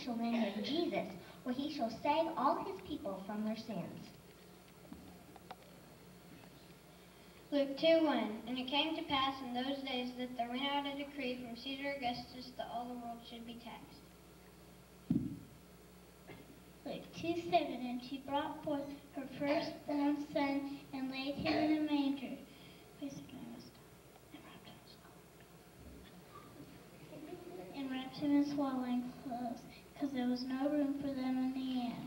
shall name him Jesus, for he shall save all his people from their sins. Luke 2:1. And it came to pass in those days that there went out a decree from Caesar Augustus that all the world should be taxed. Luke 2:7. And she brought forth her firstborn son and laid him in a manger. And wrapped him in swaddling clothes, because there was no room for them in the inn.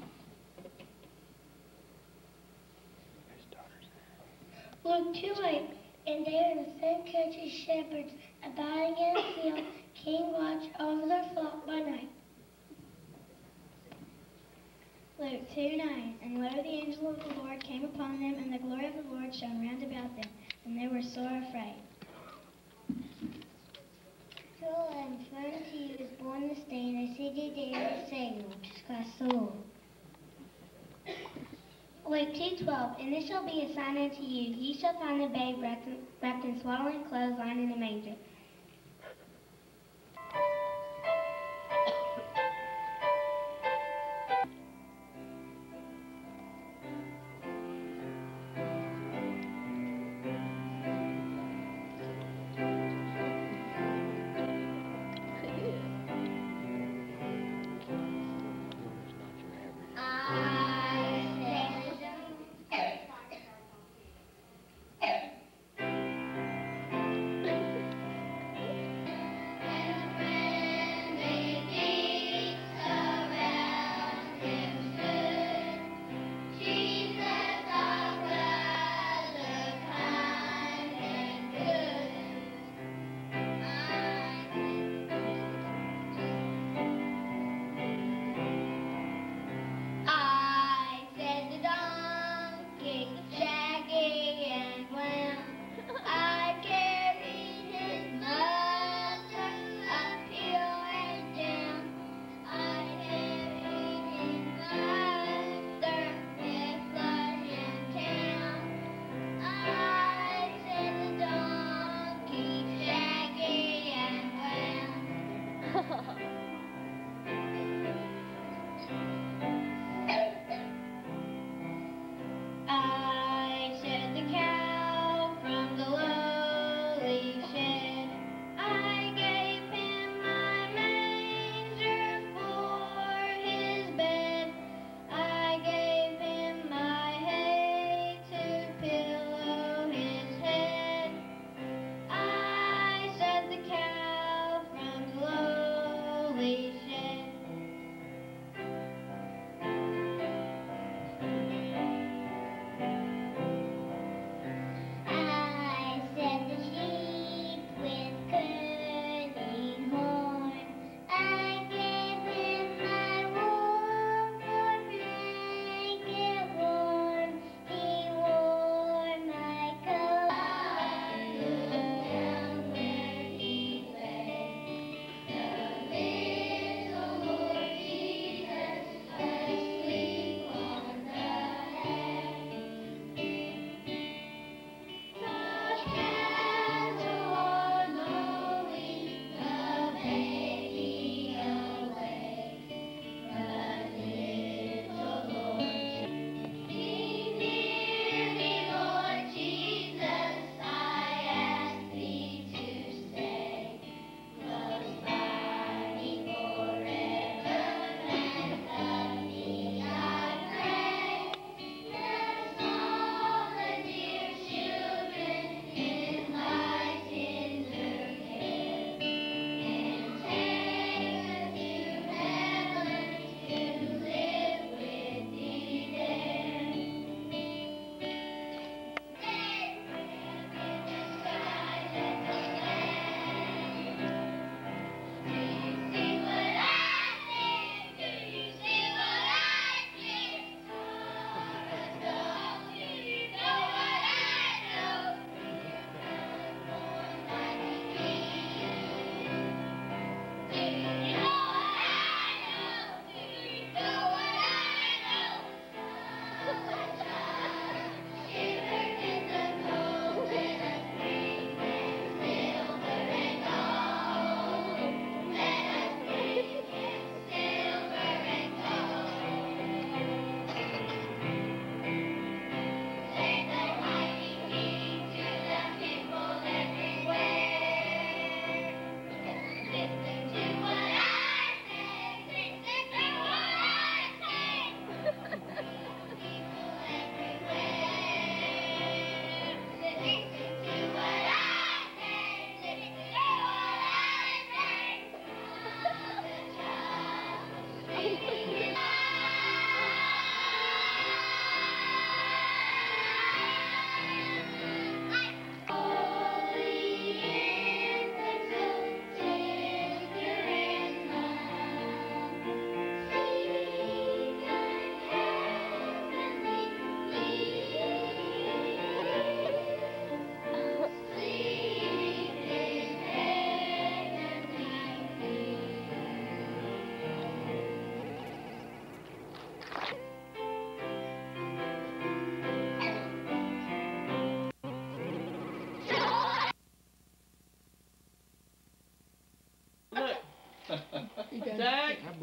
Luke 2:8. And there in the same country shepherds abiding in a field, keeping watch over their flock by night. Luke 2:9. And lo, the angel of the Lord came upon them, and the glory of the Lord shone round about them, and they were sore afraid. And for unto you is born this day in the city of David a Savior, which is Christ the Lord. Luke 2:12. And this shall be a sign unto you: ye shall find the babe wrapped in swaddling clothes, lying in a manger.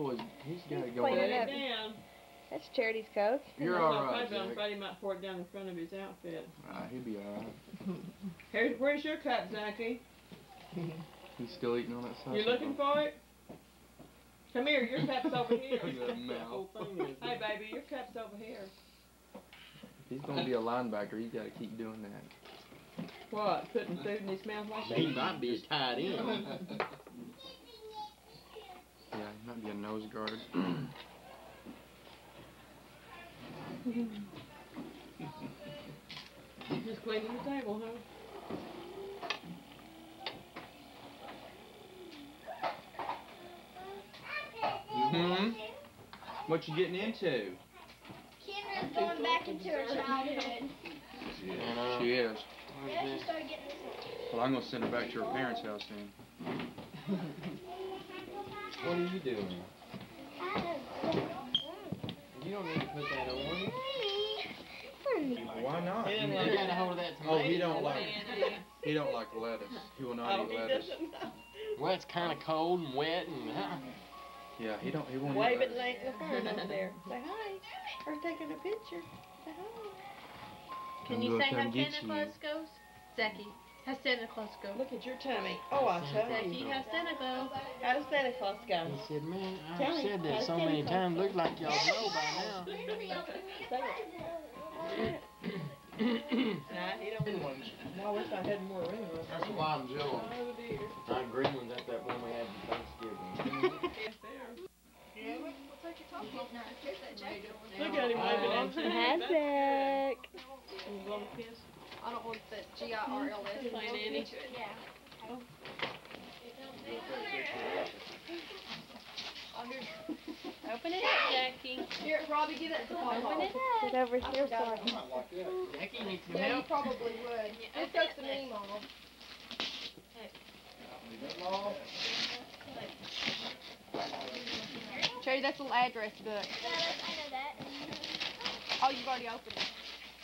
boy's, he's got it Cleaning going. it Put up. it down. That's Charity's coat. You're I'm alright, afraid Zach. he might pour it down in front of his outfit. He'll be alright. Where's your cup, Zachy? He's still eating on that side. You looking for it? Come here, your cup's over here. That mouth. Hey, baby, your cup's over here. If he's gonna be a linebacker, he's gotta keep doing that. What? Putting food in his mouth like that? He might be as tied in. Yeah, he might be a nose guard. Just cleaning the table, huh? What you getting into? Kendra's going back into her childhood. She is. Yeah, she started getting this. Well, I'm gonna send her back to her parents' house then. What are you doing? You don't need to put that on. Why not? He didn't You like got a hold of that tomato. Oh, he don't like lettuce. He will not Oh, eat he lettuce. doesn't know. Well, it's kind of cold and wet and. Yeah, he won't Wave eat at lettuce. Laverne over there. Say hi. We're taking a picture. Say hi. Can I'm you gonna say come how get Santa you. Claus goes? Zachy, how Santa Claus go? Look at your tummy. Oh, I tell Zachy, you. how Santa go? How does Santa Claus go? He said, man, Tell I've me, said that how's so Santa many Claus times. go? Looks like y'all know by now. Say it. Nah, he don't want to. No, I wish I had more room. That's why I'm jealous. Oh, dear. Not Greenland's at that one we had for Thanksgiving. Yes, there. Look at him waving at you. Hi, Zach. You want a kiss? I don't want the GIRLS. Plain Annie. Open it up, Jackie. Here, Robbie, give that to Papa. Open it up. Get over here, sorry. Jackie needs some Yeah, you help. probably would. Just go to me, Mama. Charity, that's a little address book. I know that. Oh, you've already opened it.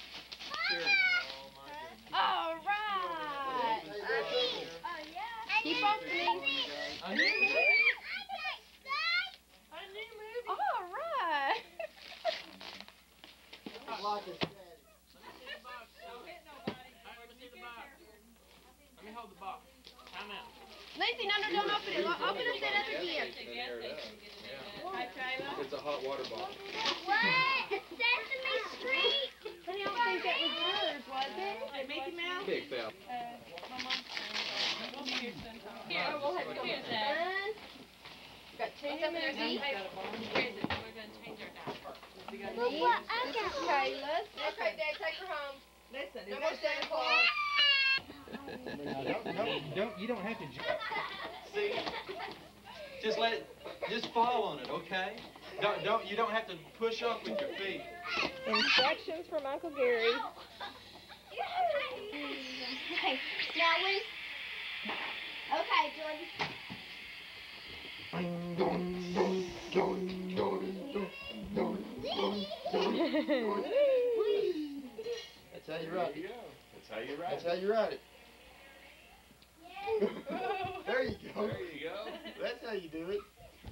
All right. Oh, yeah. Keep opening. A new movie? All right. Let me hold the box. Time out. Nancy, no, don't open it. Open it, set up again. Hi, Kayla. It's a hot water bottle. What? A Sesame Street? I don't think that was yours, was it? Hey, Mickey Mouse. Big fella. Here, we'll have to go with that. Got two movies. Well, what? I This got is Kayla's. Okay, Dad, take her home. Listen, No is more that Santa Santa Claus. You don't have to. See, just let it, just fall on it, okay? You don't have to push up with your feet. Instructions from Uncle Gary. Okay, now we. Okay, Jordan. That's how you write it. That's how you write That's how you write it. There you go. There you go. That's how you do it.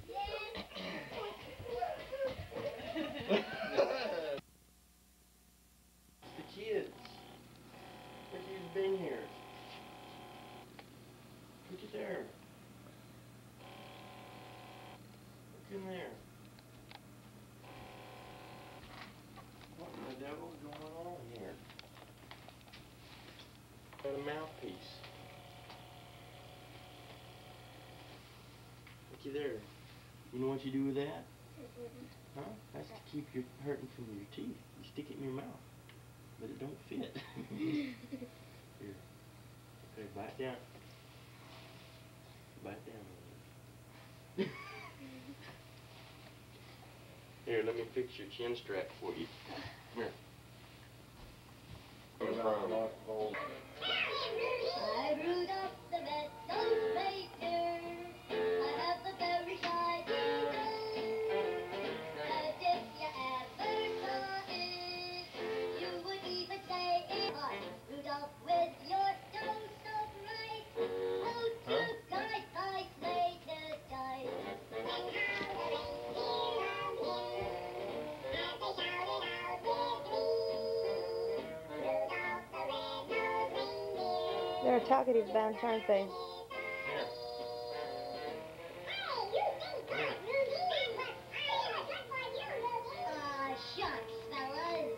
The kids. Look who's been here. Look at there. Look in there. What in the devil's going on here? Got a mouthpiece. Looky there. You know what you do with that? Huh? That's to keep your hurting from your teeth. You stick it in your mouth. But it don't fit. Here. Okay, bite down. Bite down a little. Here, let me fix your chin strap for you. Come here. I brewed up the red-nosed reindeer. I have the very shiny nose. As if you ever saw it, you would even say it. I brewed up with your nose so bright. Oh, two guys, I played the dice. They're a talkative bunch, aren't they? Shucks, fellas.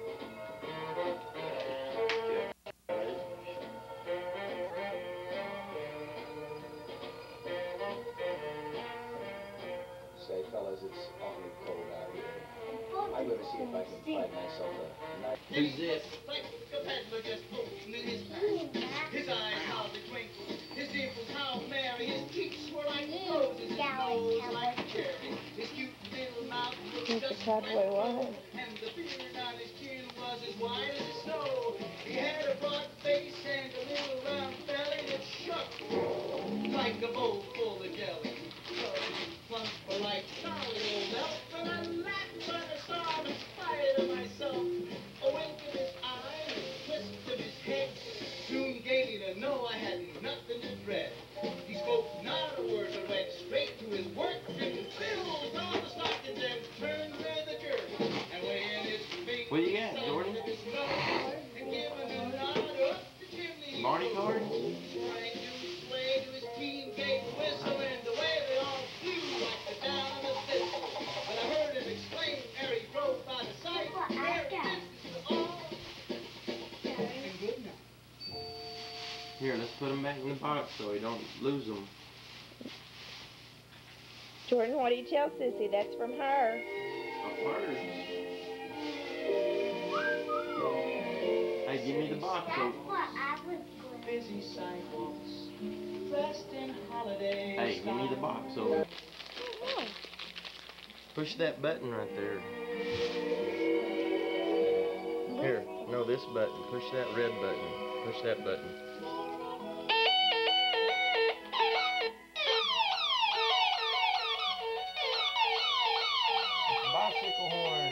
Say, fellas, it's awfully cold out here. I'm going to see if I can find myself a nice... Who's this? Like a peddler just floating in his pack. His eyes how they twinkle, his dimples how merry, his cheeks were like roses, his nose like a cherry, his cute little mouth looked just like gold, and the beard on his chin was as white as the snow. He had a broad face and a little round belly that shook like a bowl full of jelly. Plumper like Charlie old elf, and I laughed when I saw him in spite of myself. A wink of his eye, a twist of his head, soon gave me to know I had nothing to dread. He spoke not a word, but went straight to his work, and filled all the stockings and turned with a jerk. And when his fingers What you got, Jordan? and given a nod up the chimney, Barney card? trying to sway to his team, gave a whistle, and away they all flew like the down of a thistle. But I heard him exclaim ere he drove by the sight, "Merry Christmas to all, and good night." Here, let's put them back in the box so we don't lose them. Jordan, what do you tell Sissy? That's from her. Of hers. Hey, give me the box. That's what I was going Busy sidewalks, dressed in holiday Hey, give me the box over. Push that button right there. Here, no, this button. Push that red button. Push that button. Bicycle horn.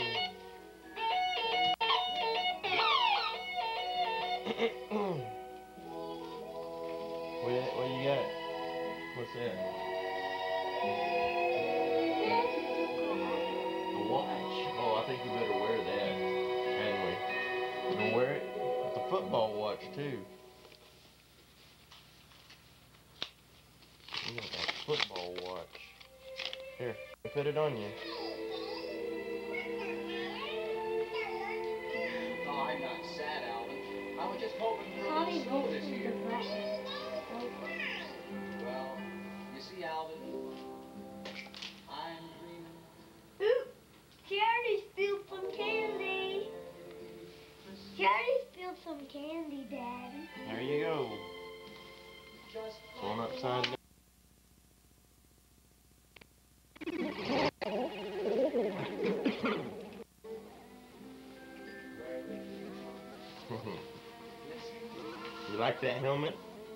What you got? What's that? A watch. Oh, I think you better wear that. Anyway, you gonna wear it? It's a football watch too. You got a football watch. Here, put it on you. Oh, I'm not sad, Alvin. I was just hoping for a little snow this year. Well, you see, Alvin, I'm dreaming. Ooh, Charity spilled some candy. Charity spilled some candy, Daddy. There you go. Just Going upside down. You like that helmet?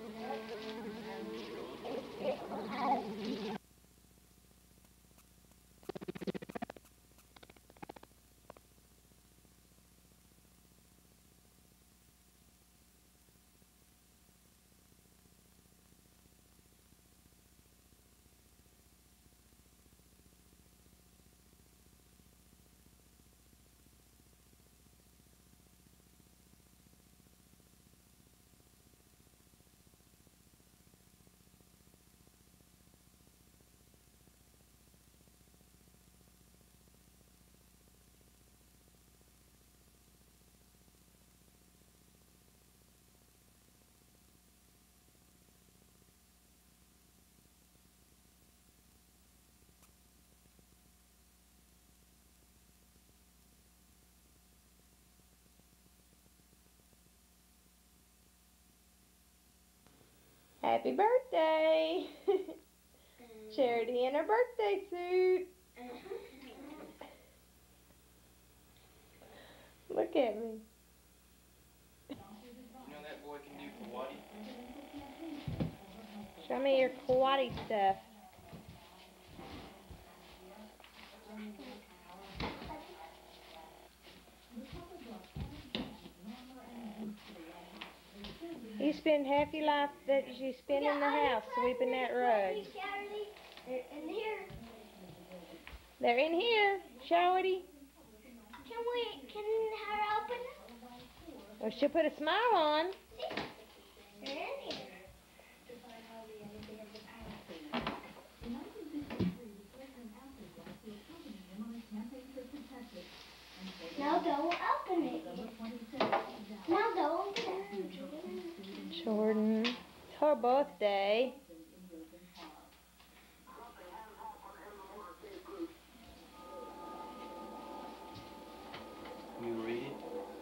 Happy birthday! Charity in her birthday suit. Look at me. You know that boy can do karate? Show me your karate stuff. You spend half your life that you spend in the house sweeping that rug. In here. They're in here. Charity. Can her open it? Well, she'll put a smile on. They're in here. Oh, birthday. You read it?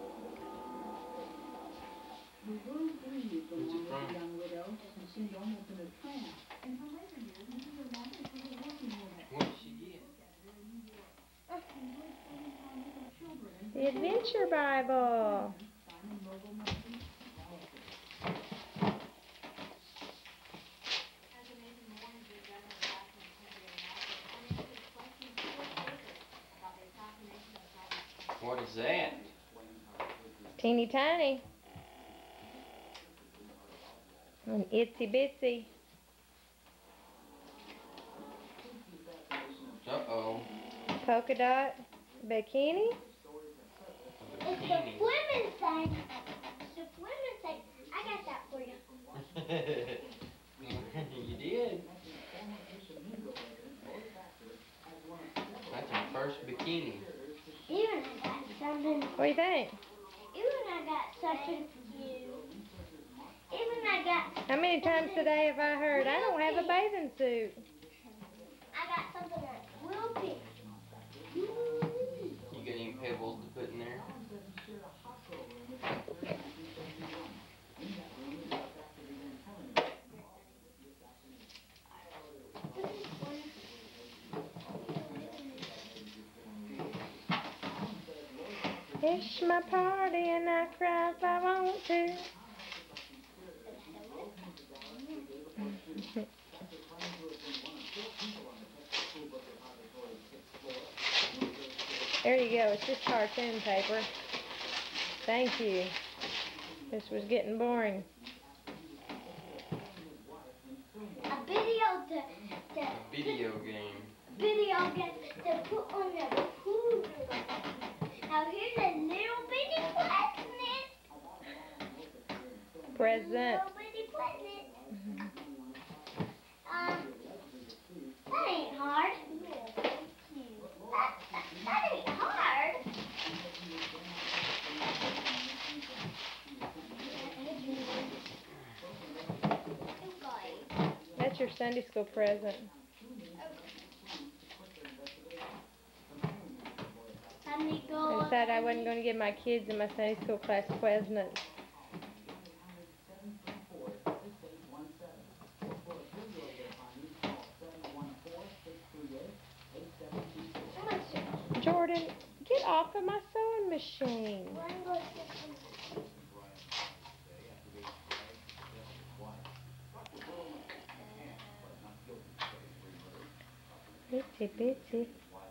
Who's it from? What did she get? The Adventure Bible. What is that? Teeny tiny. An itsy bitsy. Uh-oh. Polka dot bikini. It's the women's thing. The women's thing. I got that for you. You did. That's our first bikini. Even I got something. What do you think? Even I got something for you. Even I got. How many times today have I heard, I don't have a bathing suit? I got something that's real big. You got any pebbles to put in there? It's my party and I cry if I want to. There you go, it's just cartoon paper. Thank you. This was getting boring. A video Video game. Video game to put on the computer. Now here's a little bitty present. Present. Little bitty present. That ain't hard. That ain't hard. That's your Sunday school present. I decided I wasn't going to give my kids in my Sunday school class presents. Jordan, get off of my sewing machine. Bitsy bitsy.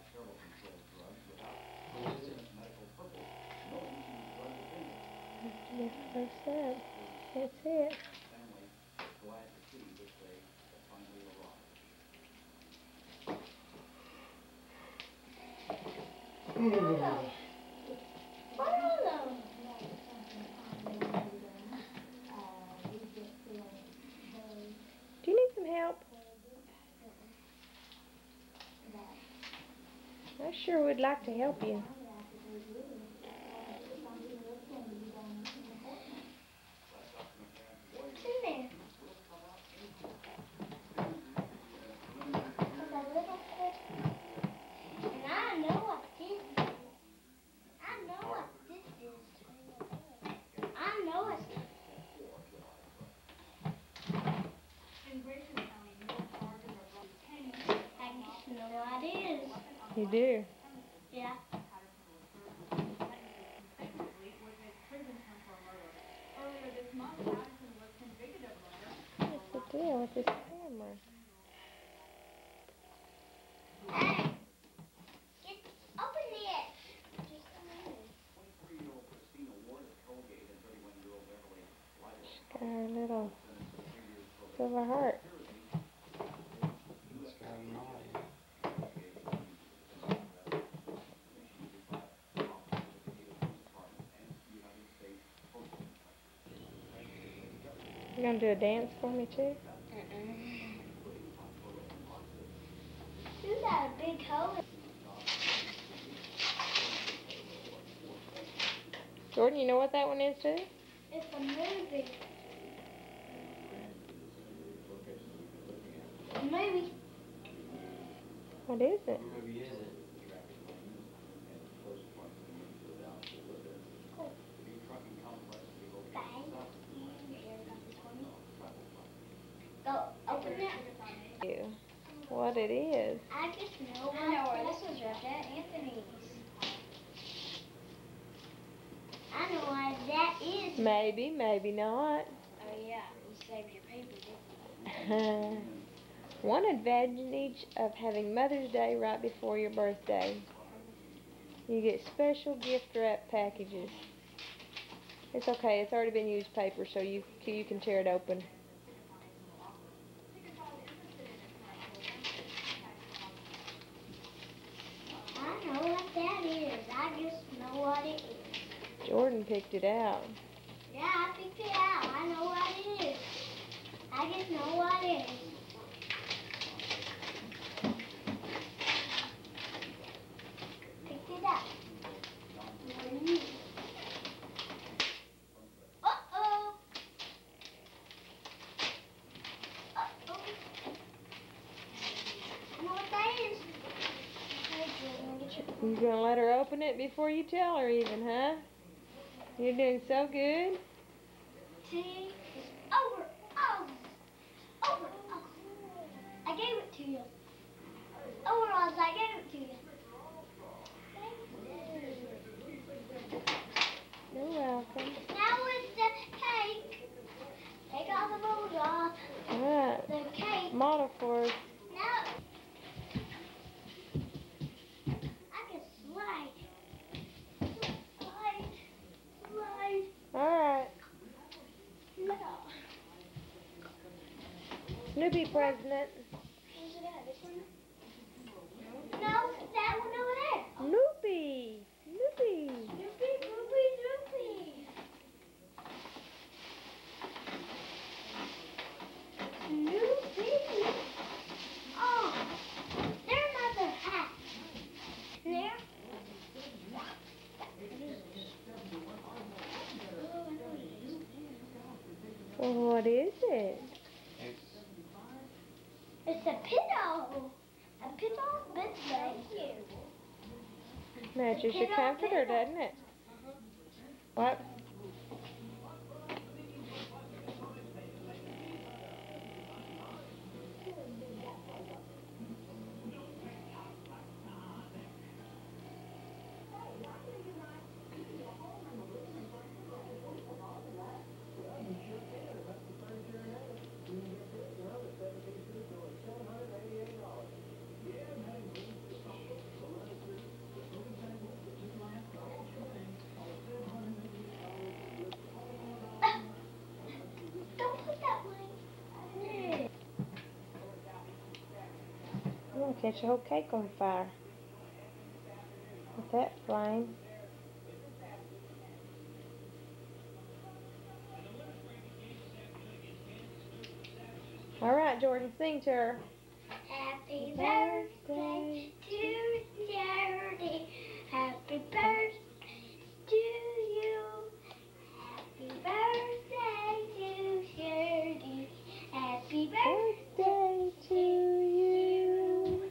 Lift close up. That's it. Do you need some help? I sure would like to help you. You do? Yeah. What's the deal with this camera? Hey, open it. Got our little silver heart. You gonna do a dance for me too? You got a big hole. Jordan, you know what that one is too? It's a movie. What is it? Movie is it? Go, open it. What it is? I just know I know where this was wrapped at. Anthony's. I know why that is. Maybe, maybe not. Oh yeah, you saved your paper, didn't you? One advantage of having Mother's Day right before your birthday. You get special gift wrap packages. It's okay, it's already been used paper, so you can tear it open. I know what that is. I just know what it is. Jordan picked it out. Yeah, I picked it out. I know what it is. I just know what it is. Picked it up. Uh-oh. Uh-oh. I know what that is. You gonna let her open it before you tell her even, huh? You're doing so good. See? It's over. Oh. Over. Oh. I gave it to you. Over, Oz. I gave it to you. You're welcome. Now with the cake. Take all the bowls off. Alright. The cake. Model for us. Now. I can slide. Slide. Slide. Alright. No. Snoopy president. Where's it at? This one? No, that one over there. Snoopy. Snoopy. Snoopy, Snoopy, Snoopy. Snoopy. Oh, there's another hat. There. Well, what is it? It's a pillow. A pillow bed right here. Matches your comforter, doesn't it? What? Don't put that one. I'm gonna catch the whole cake on fire with that flame. All right, Jordan, sing to her. Happy birthday to Charity. Happy birthday to you. Happy birthday to Charity. Happy birthday to you.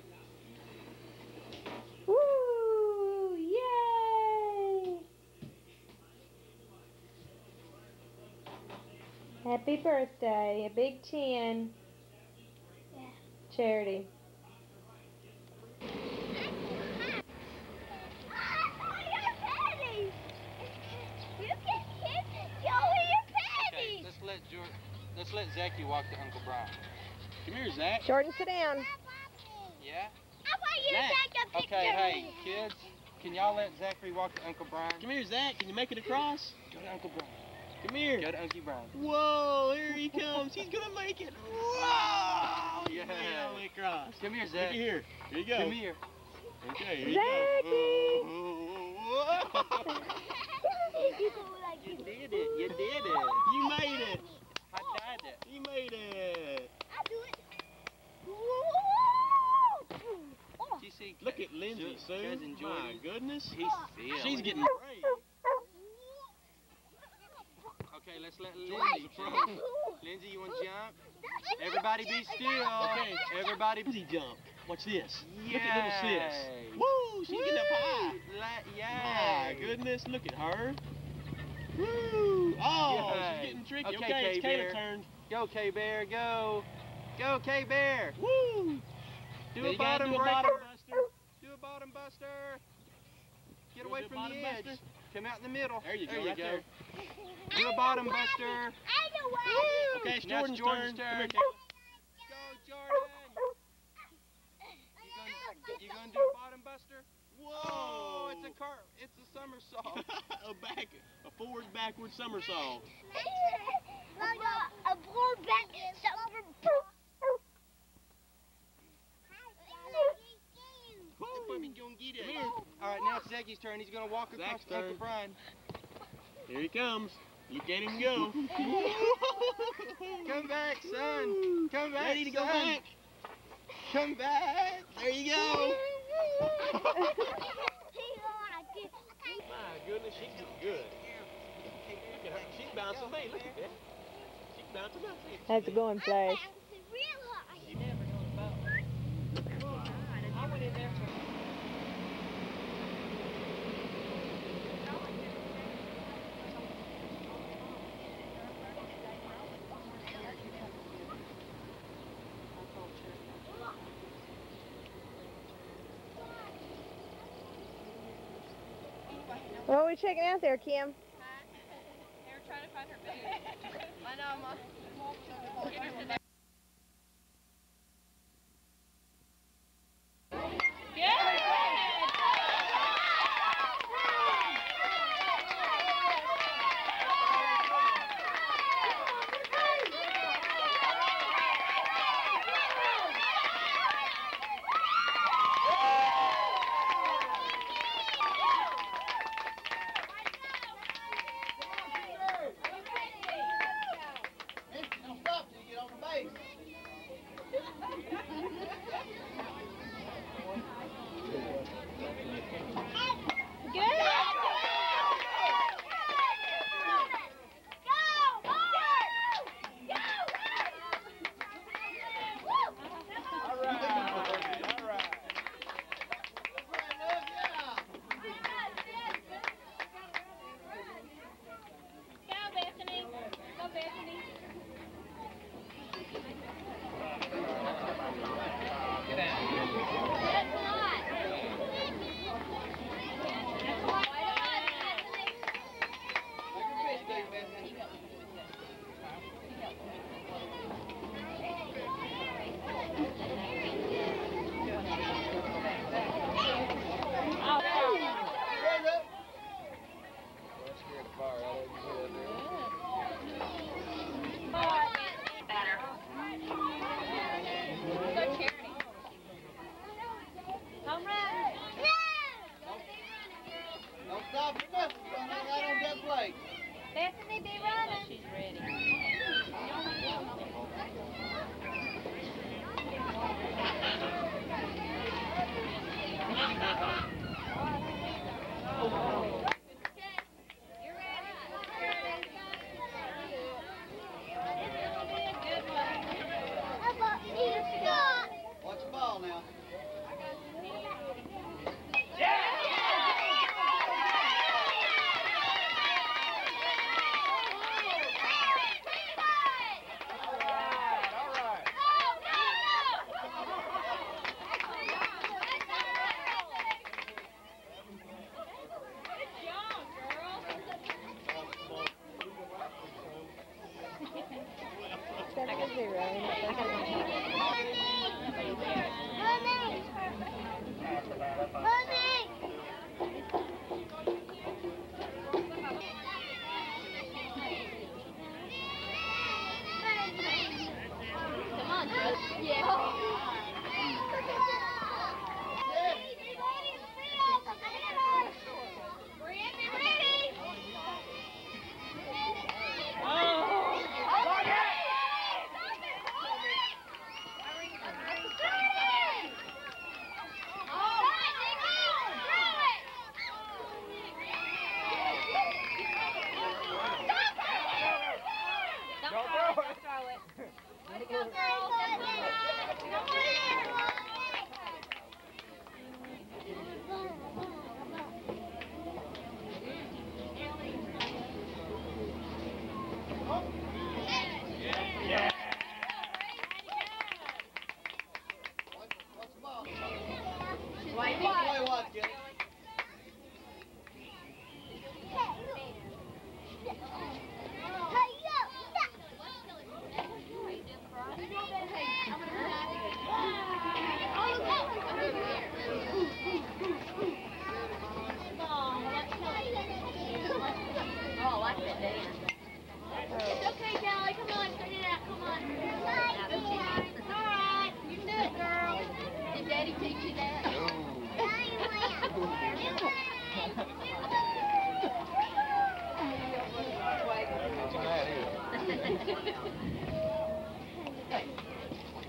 Woo! Yay! Happy birthday, a big 10. Yeah. Charity. Okay, let's let Zachy walk to Uncle Brian. Come here, Zach. Jordan, sit down. Yeah? I want you to take a picture. Okay, hey, kids, can y'all let Zachary walk to Uncle Brian? Come here, Zach. Can you make it across? Go to Uncle Brian. Come here. Go to Uncle Brian. Whoa, here he comes. He's gonna make it. Whoa! Yeah. He made it all the way across. Come here, Look Zach. at here. Here you go. Come here. Okay, here Zachy! you go. You did it. You did it. You made it. I did it. You made it. I'll do it. You see, Look at Lindsay, Sue. Cousin My Jordan. goodness. He's silly. She's getting brave. Okay, let's let Lindsay jump. Lindsay, you want to jump? Everybody be still. Okay. Everybody Lindsay jump. Watch this. Look at little sis. Woo! She's getting up high. My goodness, look at her. Woo! Oh, she's getting tricky. Okay, it's Kayla's turn. Go, K-Bear, go. Go, K-Bear. Woo! Do a bottom buster. Do a bottom buster. Get away from the edge. Buster. Come out in the middle. There you go, There you right go. there. Do a bottom buster. Okay, it's Now it's Jordan's Jordan's turn. turn. Come here, Go, Jordan. You gonna do a bottom buster? Whoa! It's a somersault. a forward, backward somersault. A board back. All right, now it's Zeggy's turn. He's gonna walk across Uncle Brian. Here he comes. Look at him go. Come back, son. Come back, Ready to go son. back. Come back. There you go. My goodness, she's doing good. Look at her. She's bouncing me. Look at that. She's bouncing me. How's it going, Flash? I went in there for What are we checking out there, Kim? They were trying to find her boots. I know, Mom. Don't stop till you get on the base. Don't stop for nothing. Don't hang out on that plate. Bethany, be running. She's ready. Watch the ball now. That's a 0. Come on, Joe. Yeah.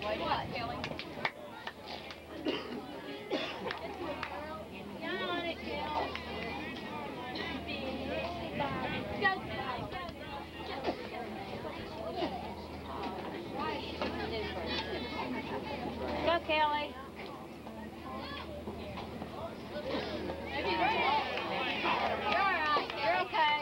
Play what, Kelly? Go, Kelly. You're all right. You're okay.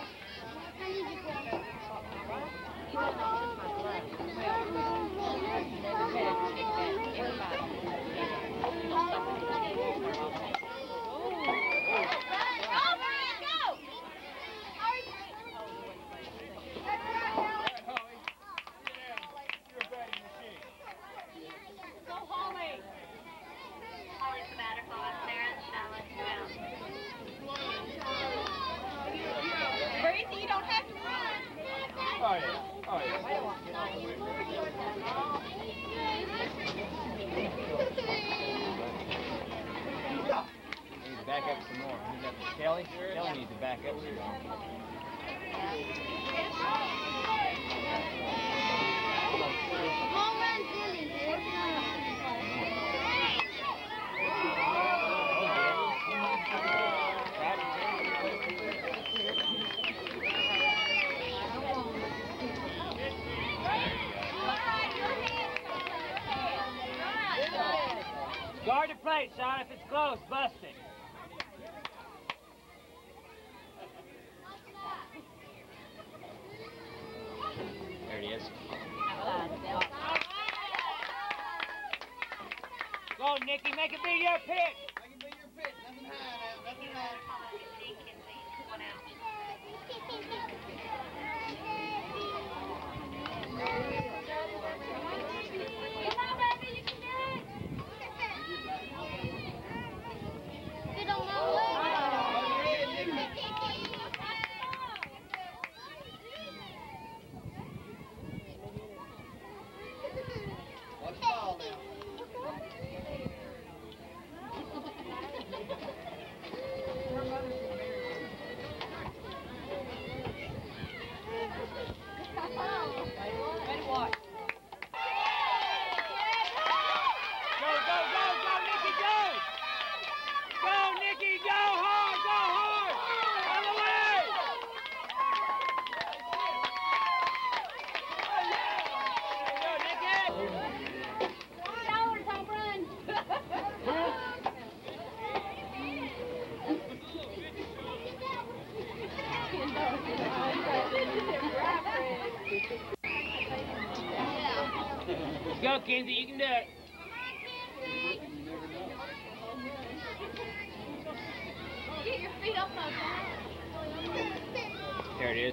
Breezy, you don't have to run. Oh, yeah. Oh, yeah. Needs to back up some more. Kelly needs to back up some more. Home run, Billy. Guard the plate, Sean. If it's close, bust it. There it is. Go, Nicky. Make it be your pick. Make it be your pick. Nothing high now. Nothing high. Watch the ball now. Ready to watch. Go, Nicky, go! Go, Nicky, go hard, all the way! Go, Kenzie, you can do it. Get your feet up on There it is.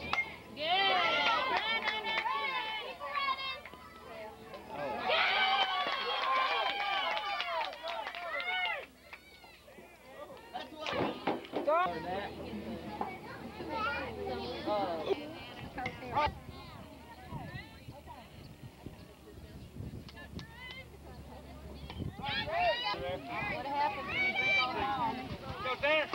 What happens when you drink all the time? Go there.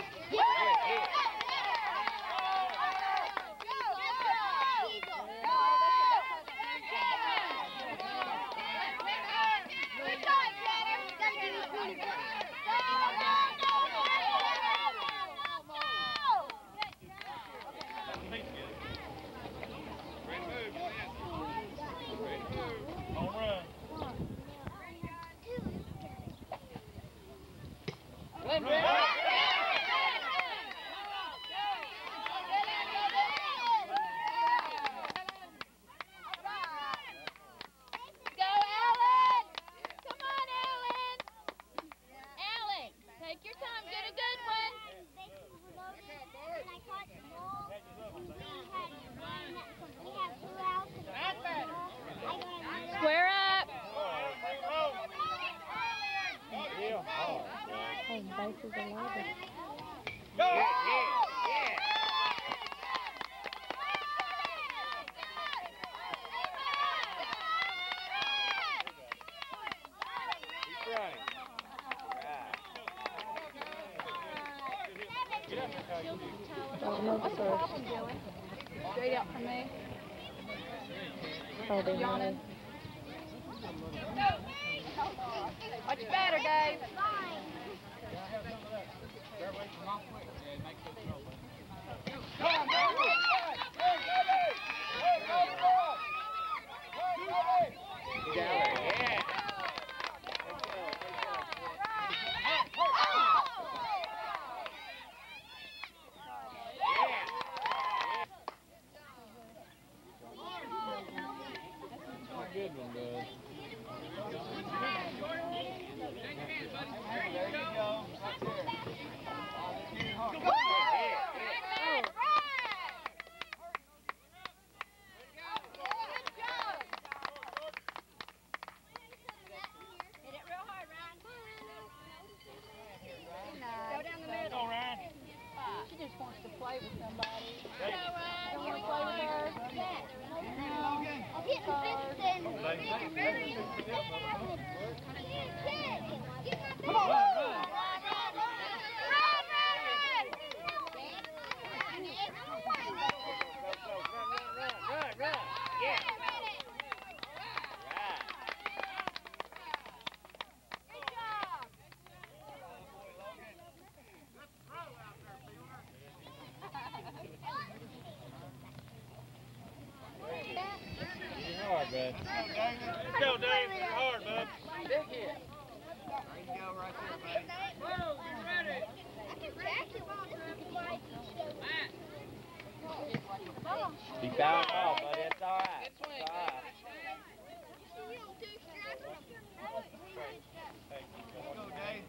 Good. Square up. Bases are loaded. What's the problem, Joey? Straight out from me. Oh, they Yawning. Dave. Good one, bud. There you go. She just wants to play with somebody. Don't want to play with her? I'm getting fixed and Come on, run, run. Run. Yeah. Hard, bud. Let's go, Dave. You're hard, bud. Big hit. There you go, right there, buddy. Be bounced off, buddy. That's all right. That's all right. Go, Dave.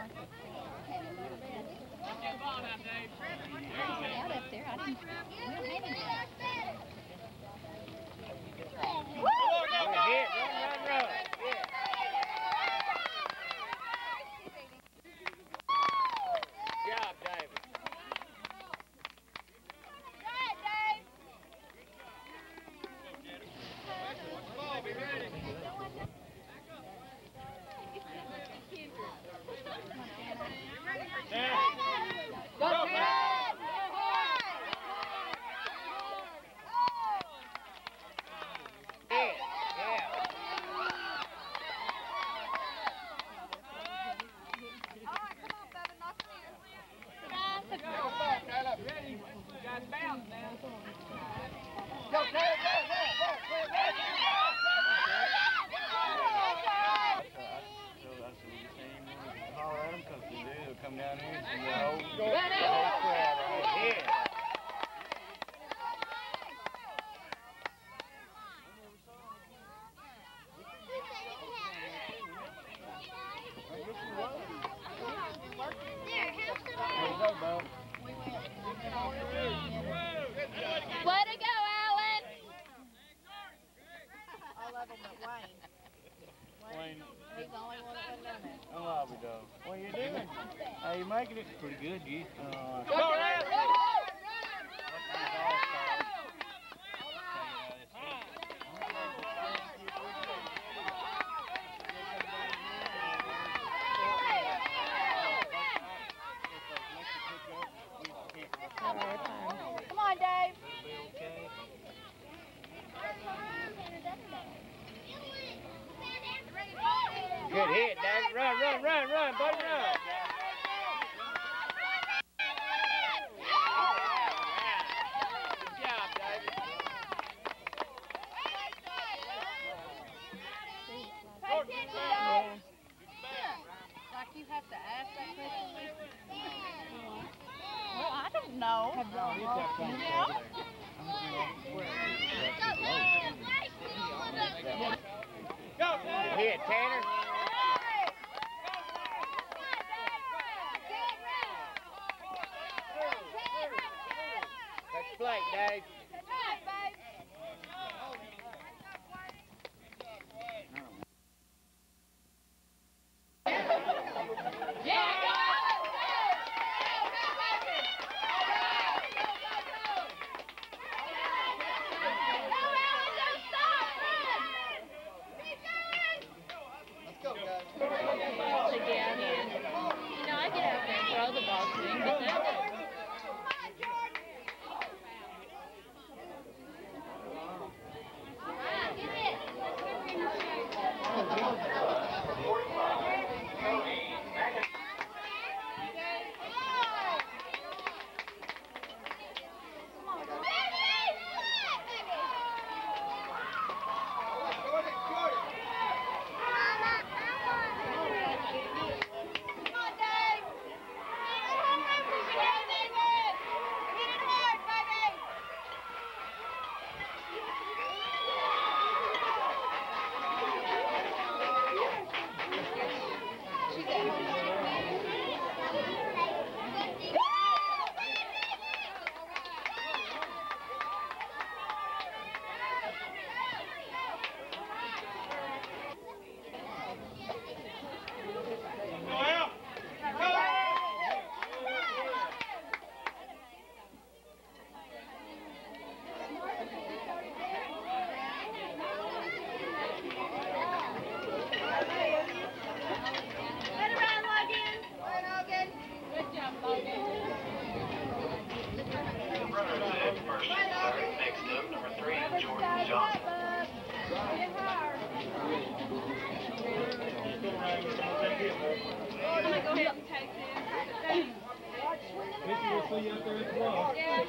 Get ball now, Dave. Out up there. I didn't. We don't have any. Hit. Run. Yeah. Good job, David. Ball, be ready. Go, Come down here and see the whole crowd right here. Way to go, Alan! All of them but Wayne. He's the only one that wasn't done that. Oh, Bobby dog. What are you doing? How you making it? Pretty good, you. Go, Red! Come on, Dave. Good hit, Dave. Run, buddy, run. Good job, David. Like you have to ask that question. Well, I don't know. Good hit, Tanner. That's Blake, Dave.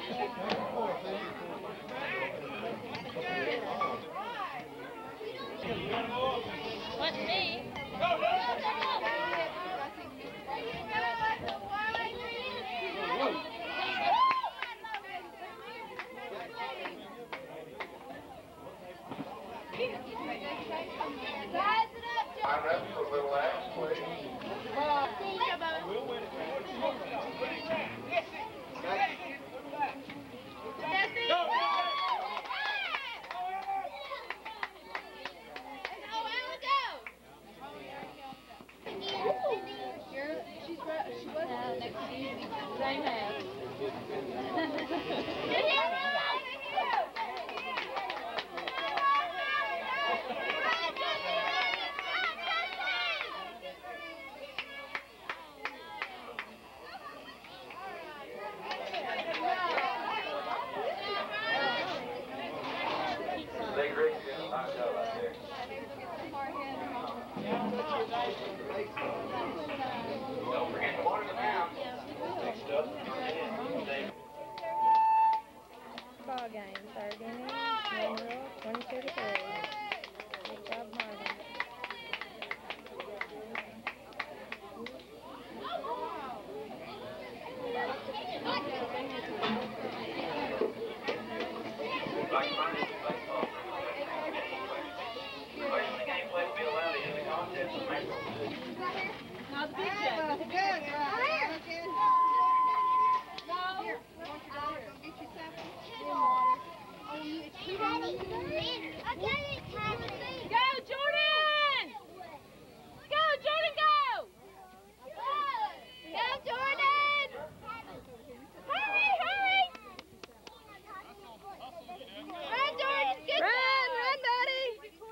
What's me? I'm ready for a little action, please. We'll win it. Same half. They great doing a fine job out there. Don't forget to water the mound. Next up, Ball game, third inning, Monroe, 22-3. Good job, Marvin. Not the big jack. Go, Jordan! Go, Jordan, go! Go, Jordan! Hurry, hurry! Run, Jordan! Good Run, buddy!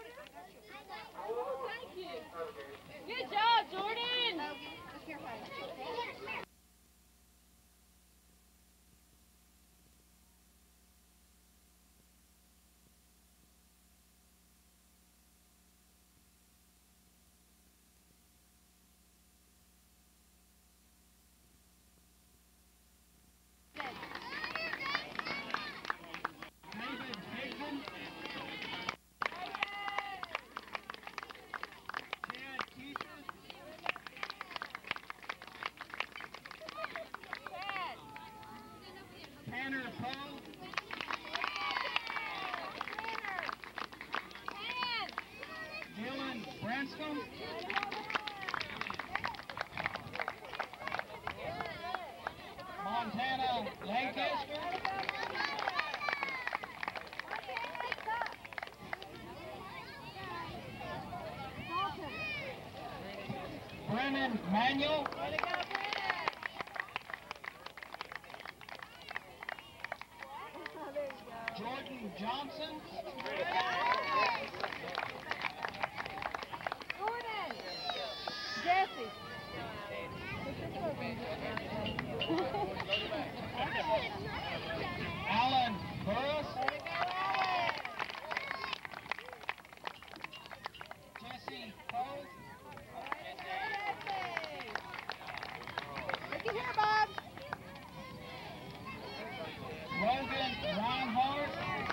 Thank you. Good job, Jordan! Tanner Poe. Dylan Branscombe. Montana Lancaster. Brennan Manuel. Jordan Johnson. Jesse. Alan Burris. Jesse Poe. Looky here, Bob. Logan Reinhardt.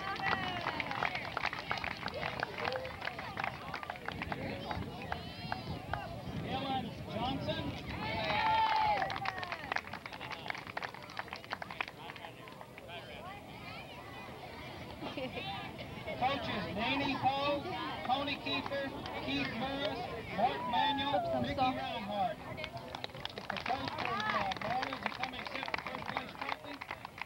Dylan Johnson. Coaches Danny Poe, Tony Kiefer, Keith Burris, Mark Manuel, Mickey Reinhardt. If the coach for Marlins to come accept the first place trophy.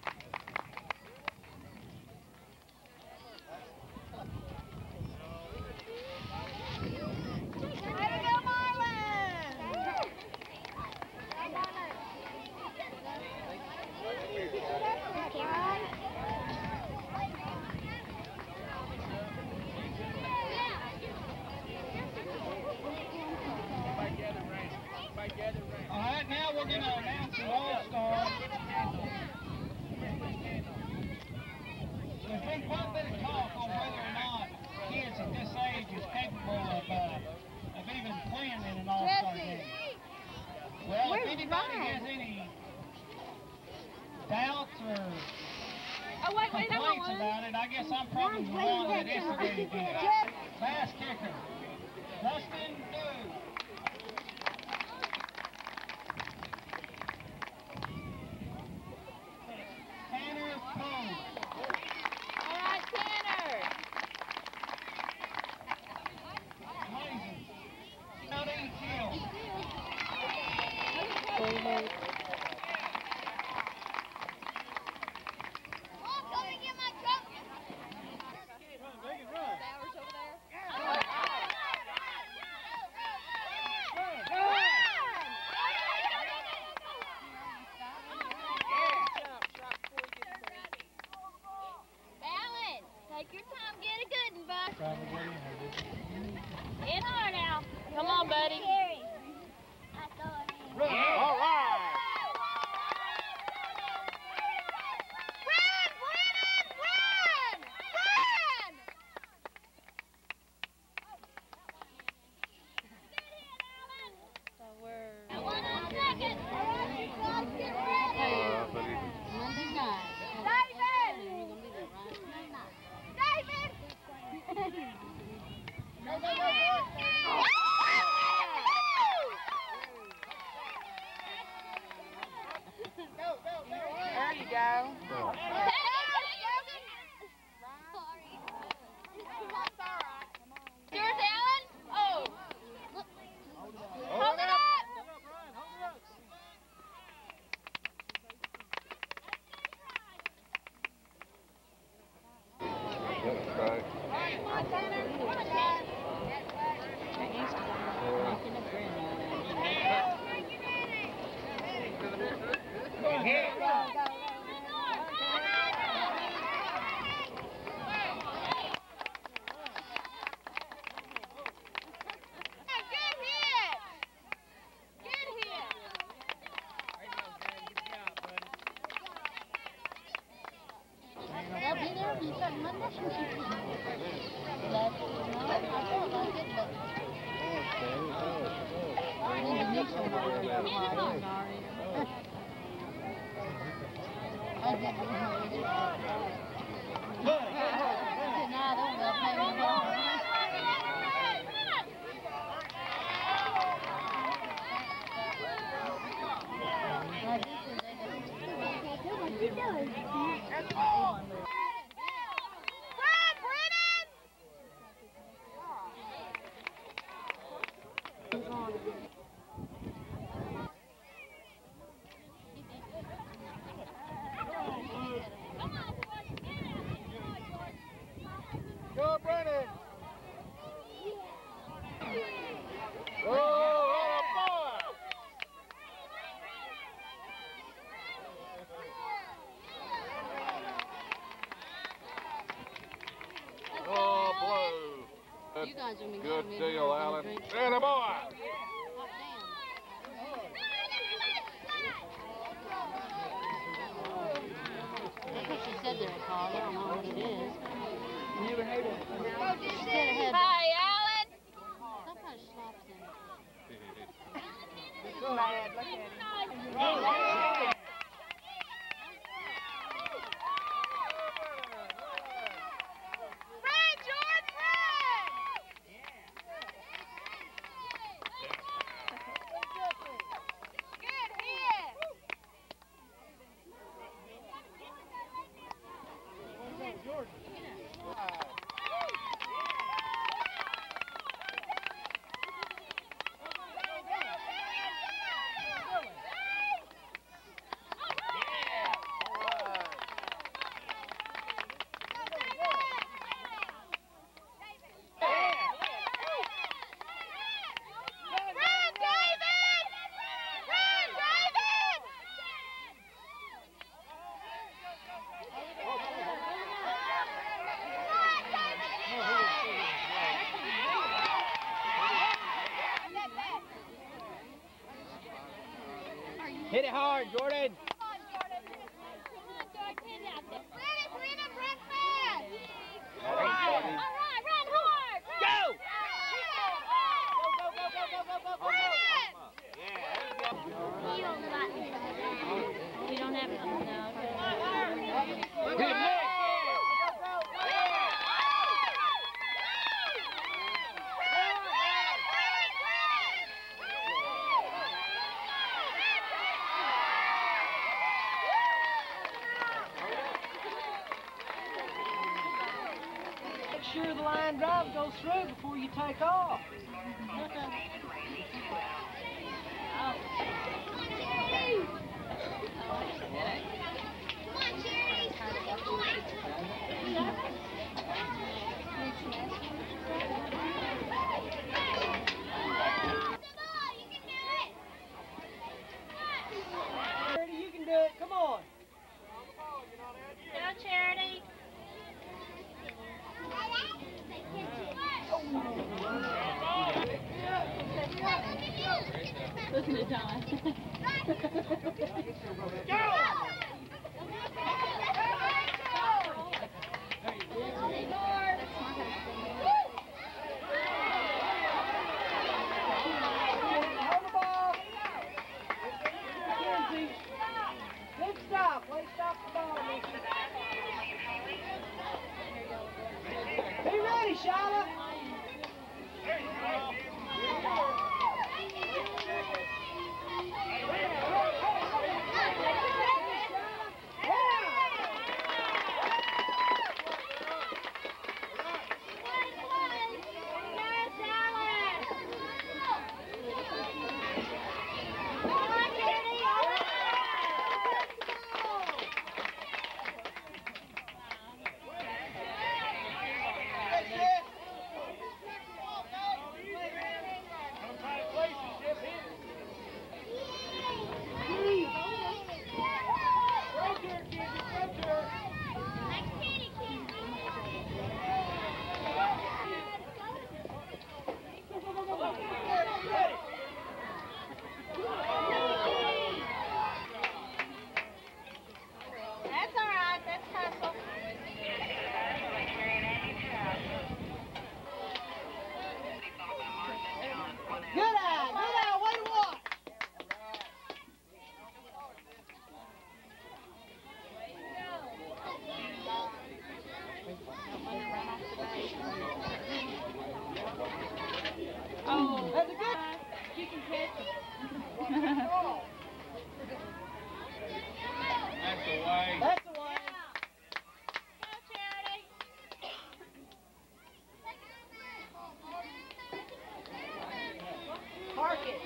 All right, now we're going to announce the All-Star. There's been quite a bit of talk on whether or not kids at this age is capable of even playing in an All-Star game. Well, if anybody has any doubts or Oh, wait, I want complaints one. about it. I guess I'm probably the one that instigated it. Fast kicker. Dustin Dew. Tanner Poe. All right, Tanner. Amazing. Cody Hill. Bowers over there. Alan, take your time, get a good one, bud. In hard now. Come on, buddy. All right. Run, Brennan, run! Run! Now, one on second. Monday night. David! David! Go, go, go, boys. There you go. Yours, Alan? Oh. Hold it up. They'll be there when you start Monday. Go, Brennan. Oh, blue. You guys are gonna be Good maybe deal, we're gonna Alan. drink. And a boy. That's what she said there, Carl. I don't know what it is. Never heard of it. She said it had Hi, Alan. some kind of schnapps in it. Mad, look at him. Run, George, run! Good hit. Run, David! Run, David! Hit it hard, Jordan. Brennan, run fast! All right, Jordan. All right, run hard! Go! We don't have enough now. Good, Nick. sure the line drive goes through before you take off. Charity, you can do it. Come on. Go, Charity. Listen to Don. Hold the ball. Mackenzie. Good stop. Way stop the ball, Mickey. Be ready, Shala. That's all right. That's hustle. Good eye. Good eye. Way to watch. Oh, That's a good. you can catch it. That's the way. That's the way. Go, Charity. Park it.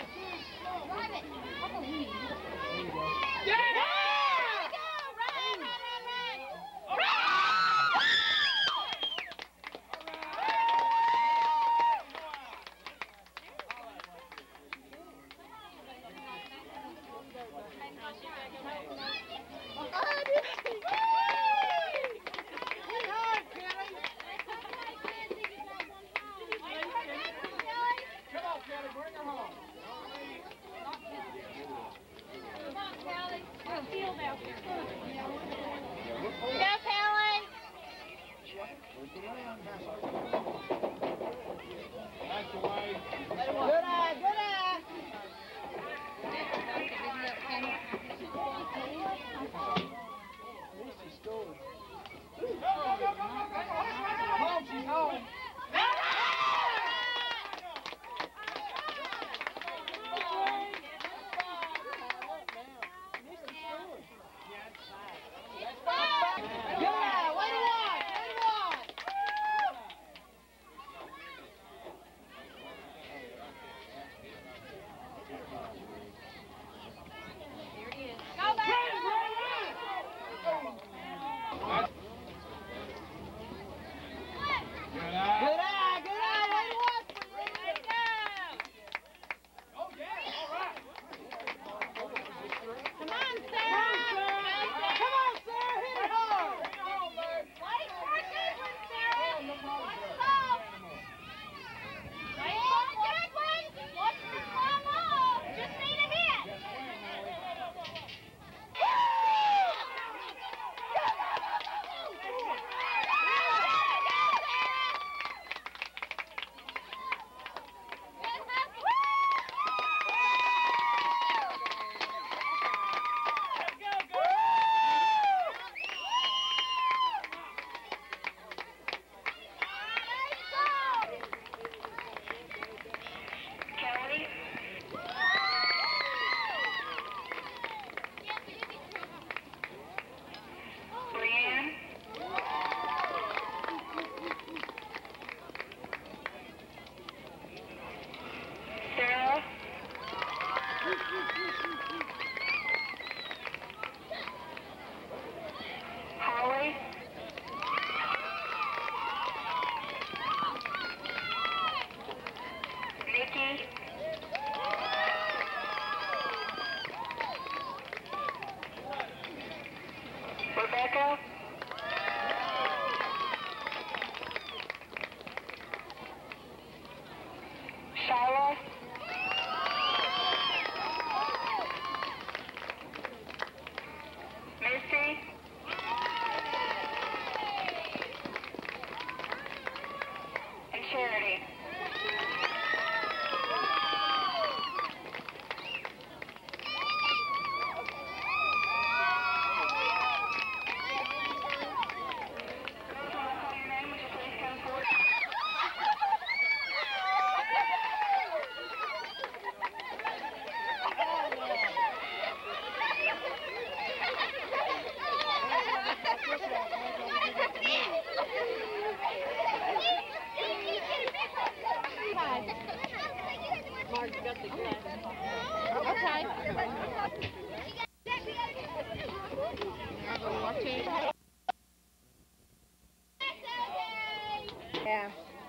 Go, Kelly. That's the way. Good eye. Good eye. Home, she's home. Good eye. Way to watch. Way to watch. Holly. Nikki. Rebecca. Shyla. Missy. And Charity. Mark's got the glass. Okay. Yeah.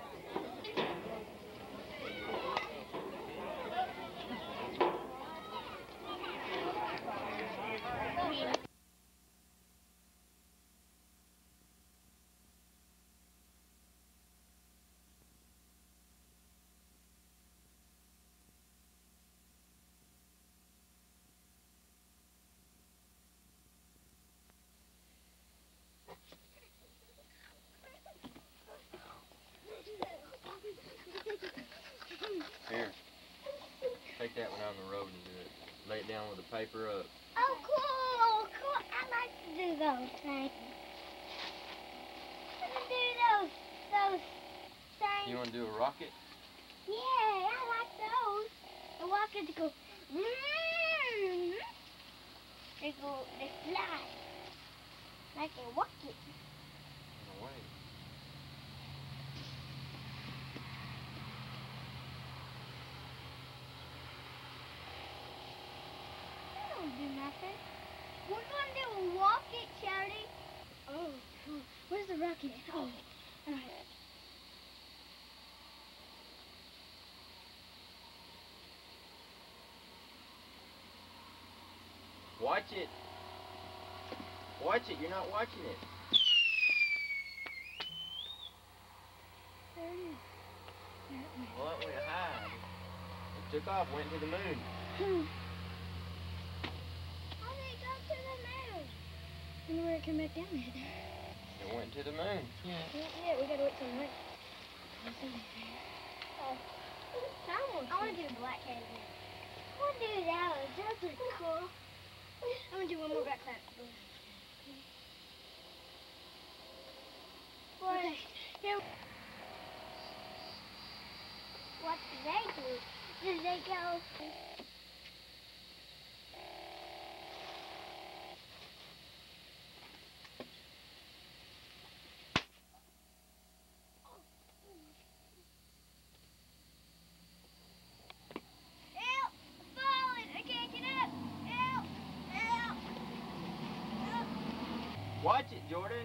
Here. Take that one out on the road and do it. Lay it down with the paper up. Oh, cool, cool. I like to do those things. I want to do those things. You want to do a rocket? Yeah, I like those. The rockets go, they fly. Like a rocket. No way. That don't do nothing. We're going to do a rocket, Charity. Oh, cool. Where's the rocket? Oh, all right. Watch it. Watch it. You're not watching it. There it is. Well, it went high. It took off, went to the moon. How did it go to the moon? I wonder where it came back down at. It went to the moon. Yeah, we gotta wait till night. Oh. I want to do black cat again. I want to do that one. Those are cool. I'm going to do one more back clap. What? Here. What do they do? Do they go? Help! I'm falling! I can't get up! Help! Help! Help! Watch it, Jordan.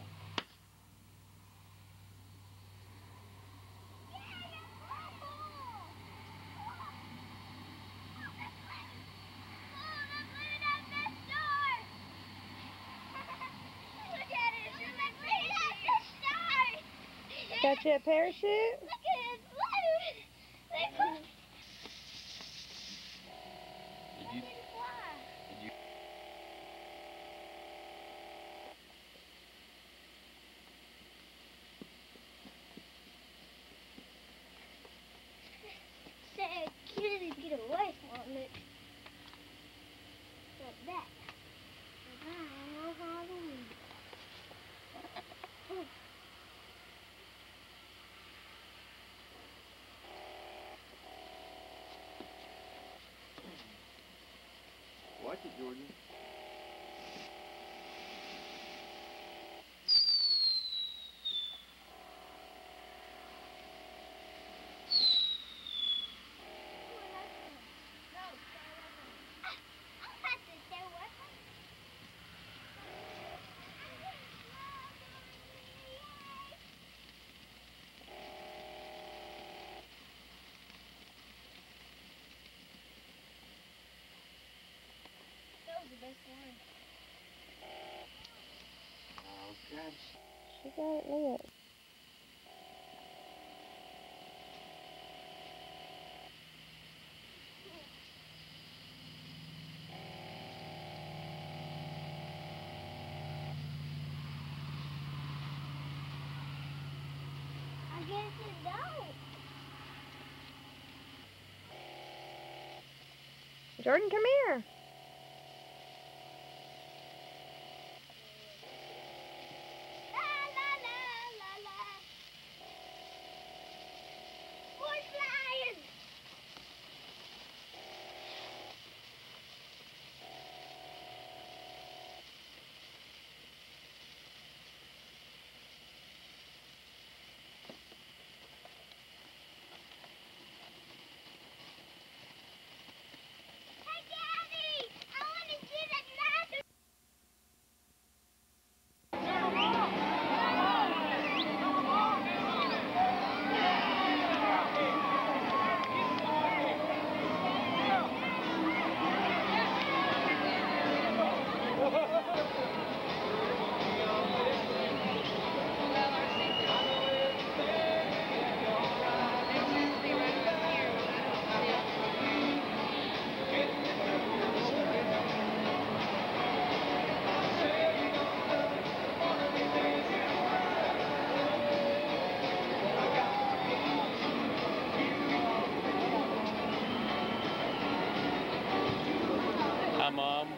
Got you a parachute? Look at it, blue! Did you? Said, kitty, get away from it. Like that. I know how to win. Watch it, Jordan. best one. Okay. She got it lit. I guess it don't. Jordan, come here. La la la la la. More flying. Hey, Daddy! I want to see the dragon. Hi, Mom.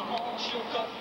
I'm all shook up.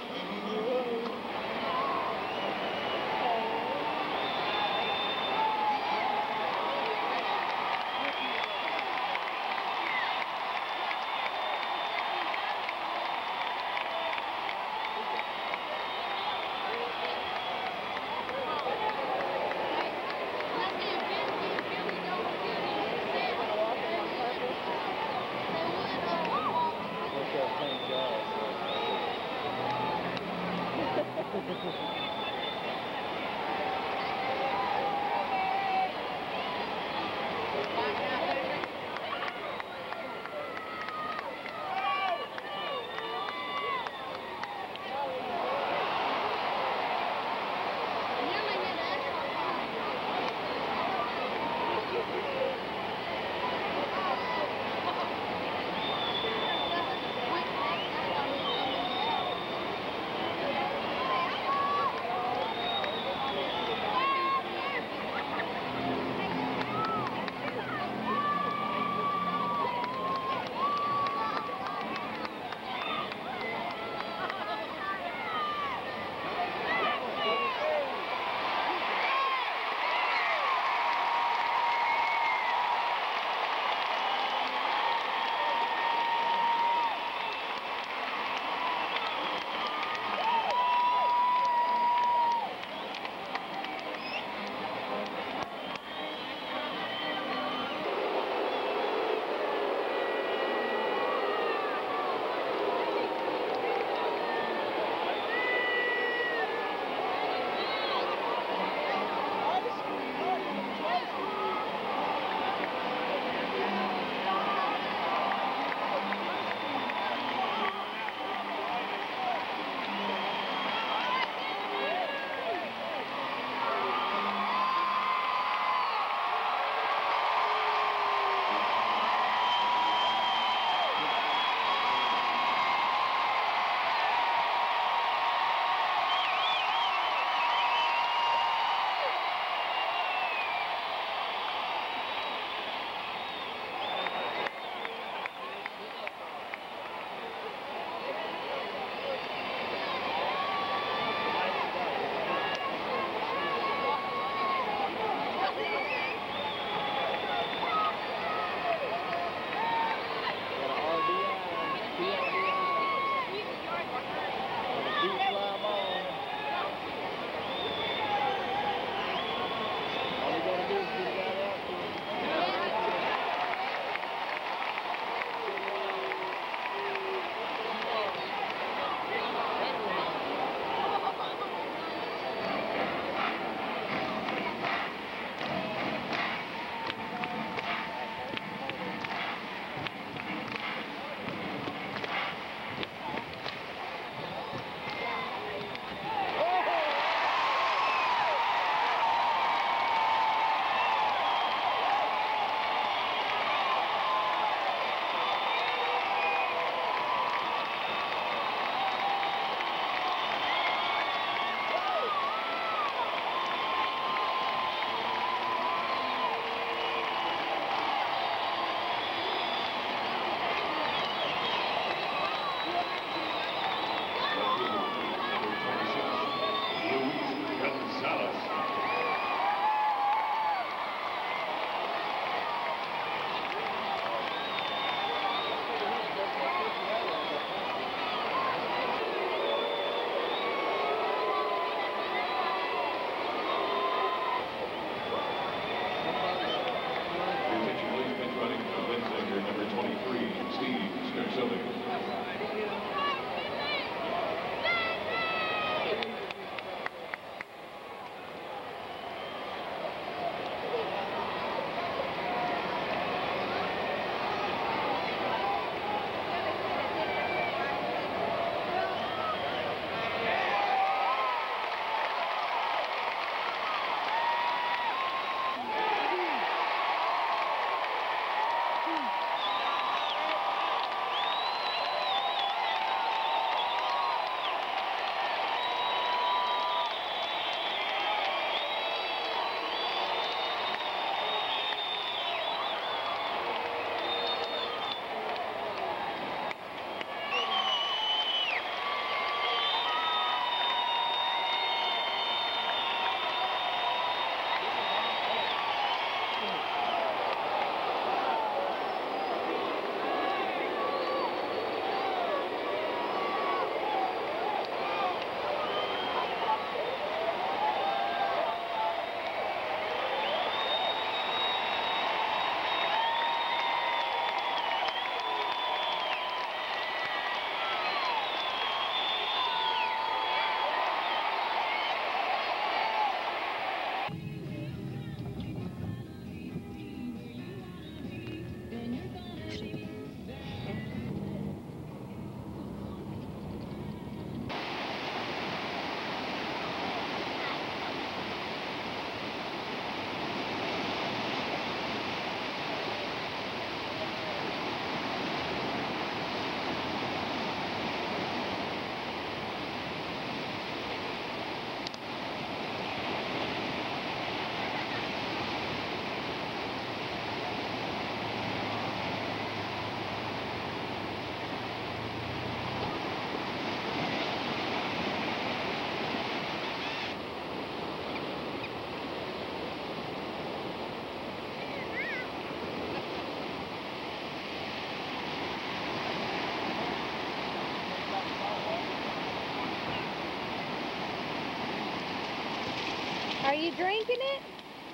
Are you drinking it?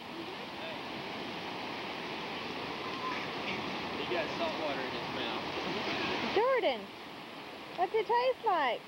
He got salt water in his mouth. Jordan, what's it taste like?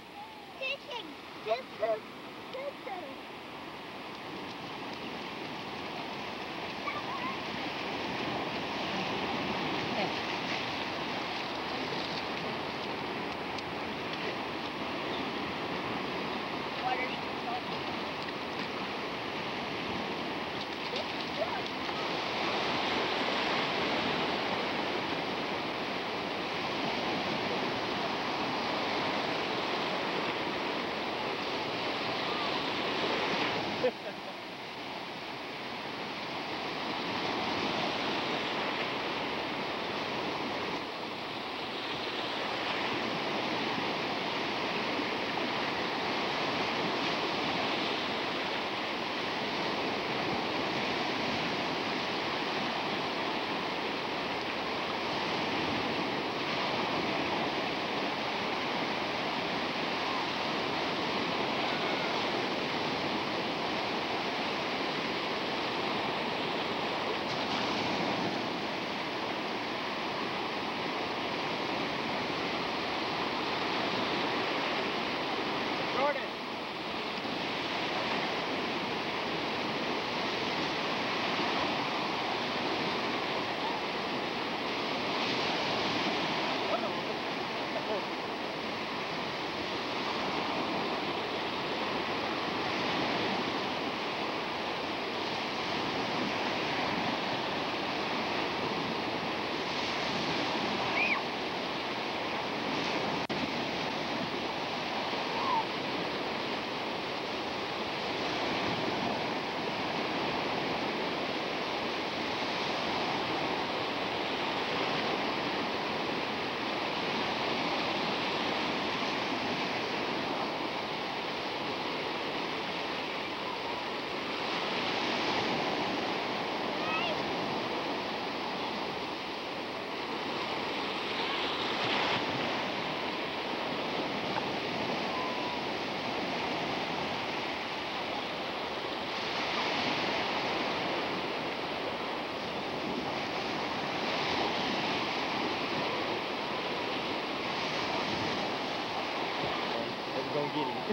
Gonna get him.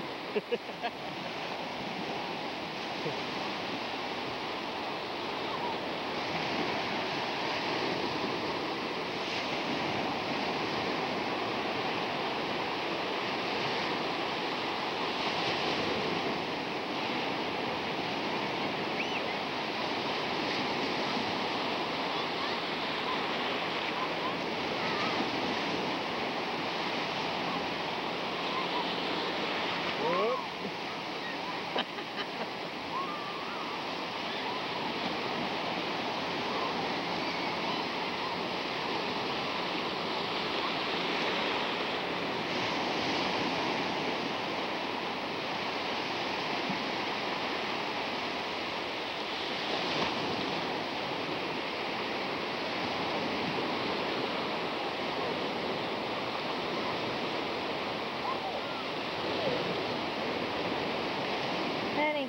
Honey.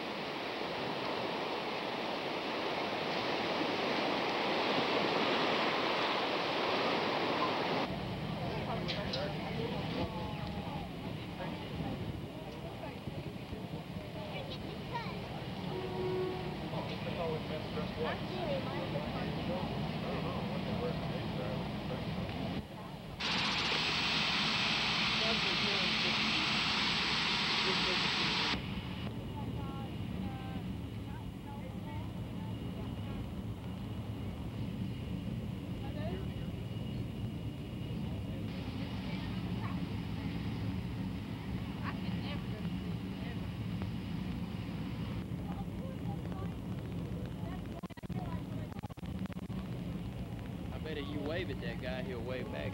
I bet if you wave at that guy, he'll wave back.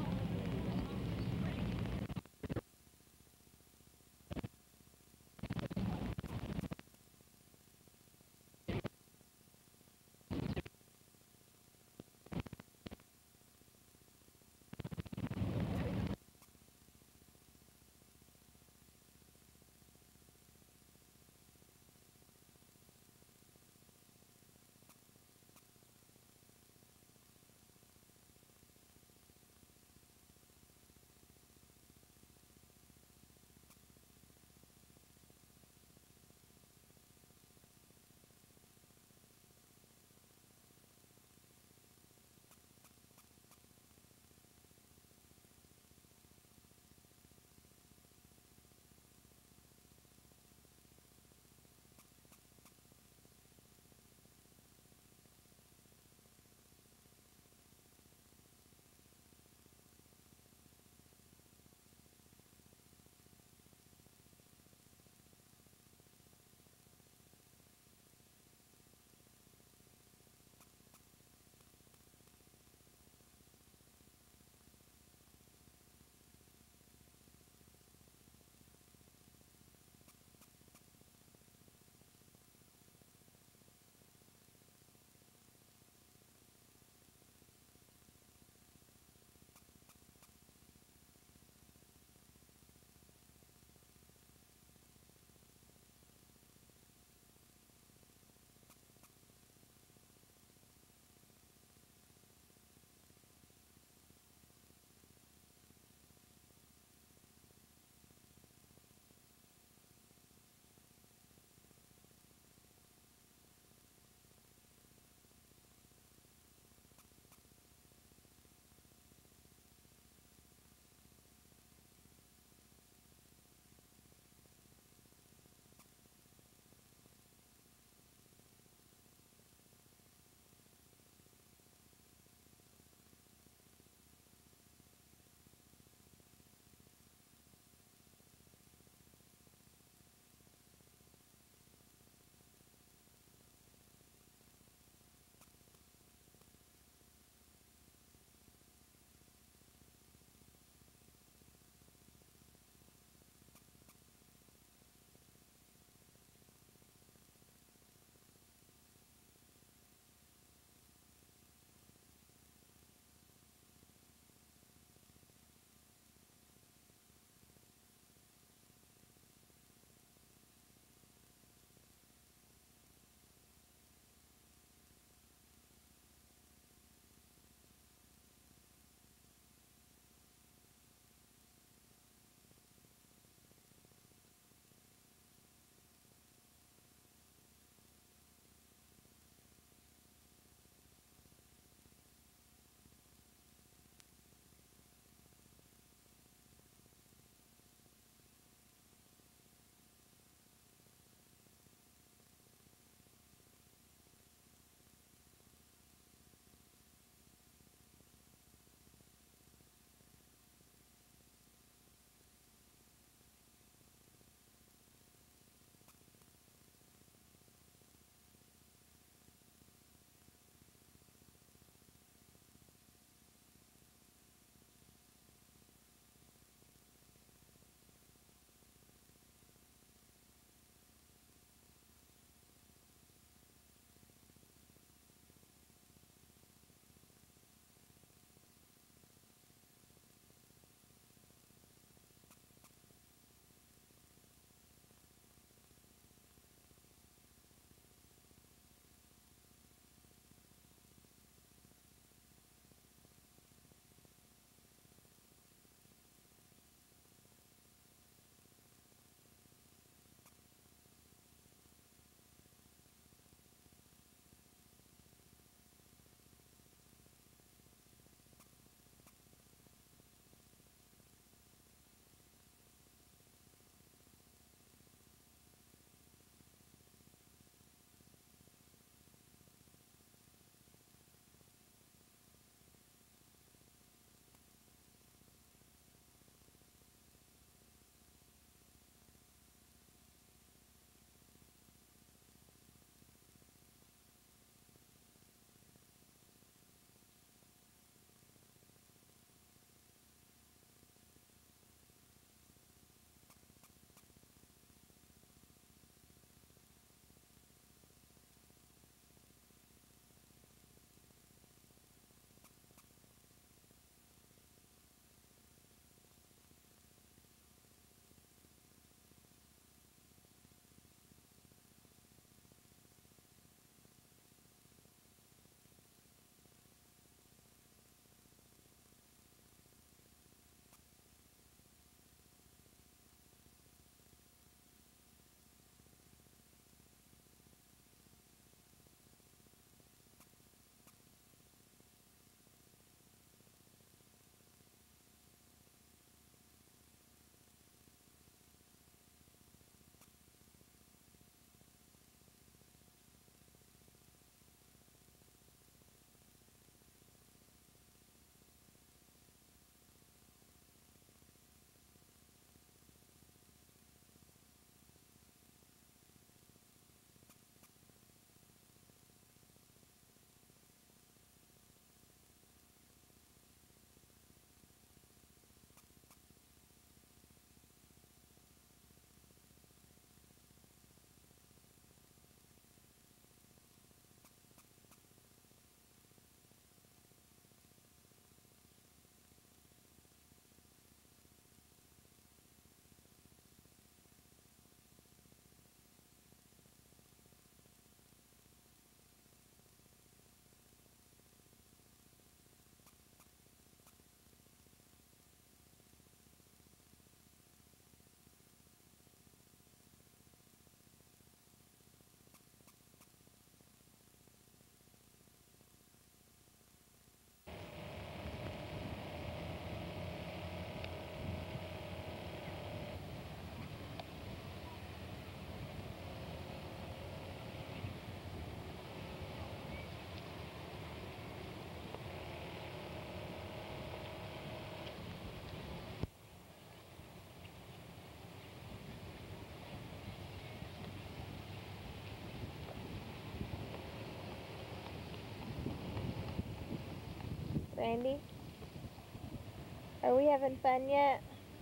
Randy? Are we having fun yet?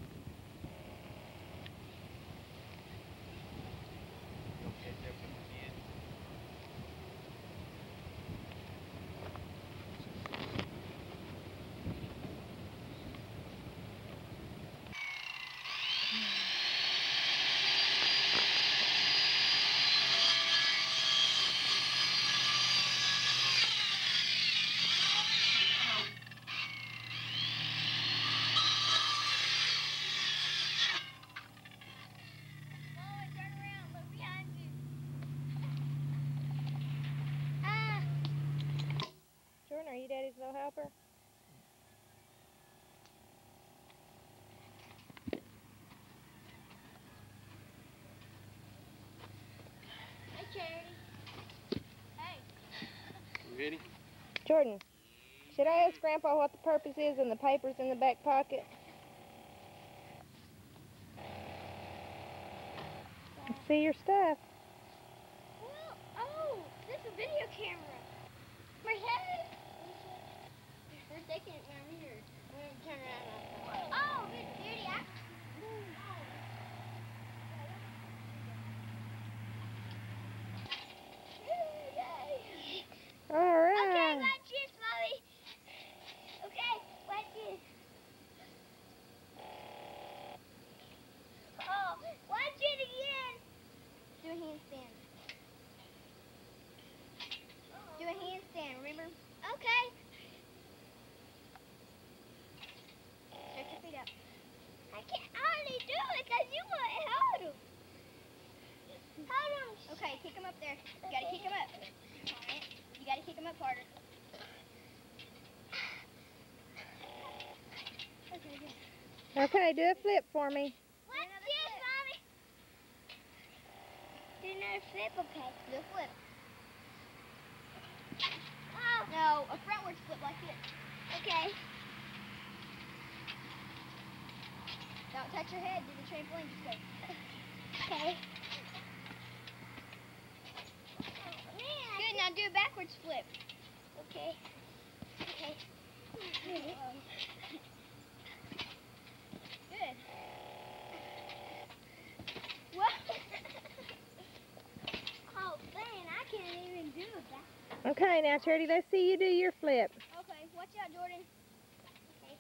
Jordan, are you Daddy's little helper? Hey, Charity. Hey. Ready? Jordan, should I ask Grandpa what the purpose is and the papers in the back pocket? See your stuff. Well, oh, this is a video camera. My head. First, they can't run here. We're going to turn around. Oh, Beauty, All right. Okay, watch this, Mommy. Okay, watch this. Oh, watch it again. do a handstand. Do a handstand, remember? Okay. Stretch your feet up. I can't hardly do it because you won't hold him. Hold him. Okay, kick him up there. You gotta kick him up. You gotta kick him up harder. Okay, good. Okay, do a flip for me. What's this, Mommy? Do another flip, okay. Do a flip. Oh. No, a frontwards flip like this. Okay. Don't touch your head. Do the trampoline. Just go. Okay. Good, now do a backwards flip. Okay. Okay. Good. What? Oh, man, I can't even do that. Okay, now Charity, let's see you do your flip. Okay, watch out, Jordan. Okay.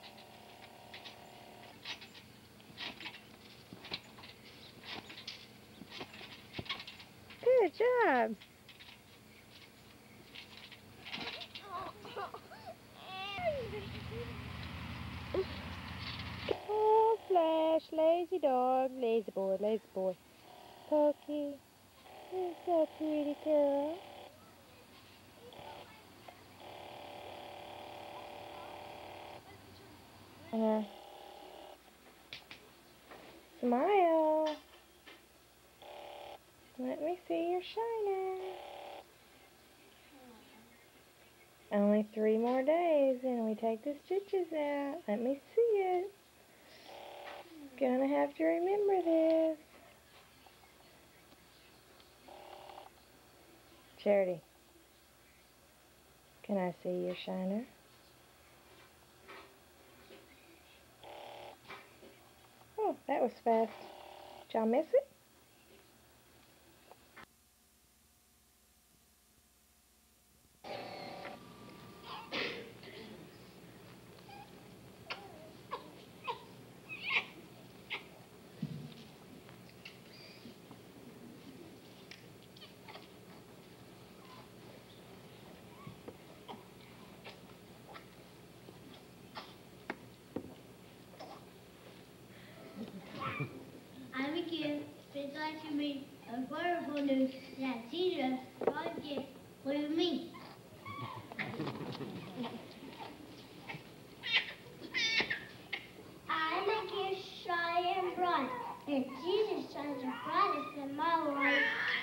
Good job. Oh, Flash, lazy dog, lazy boy, lazy boy. Pokey, you're so pretty girl. Smile. Let me see your shiner. Only 3 more days and we take the stitches out. Let me see it. Gonna have to remember this. Charity, can I see your shiner? Oh, that was fast. Did y'all miss it? I'm a kid. It's like to me a wonderful news that Jesus brought a gift with me. I'm a gift shy and bright, and Jesus shines the brightest in my life.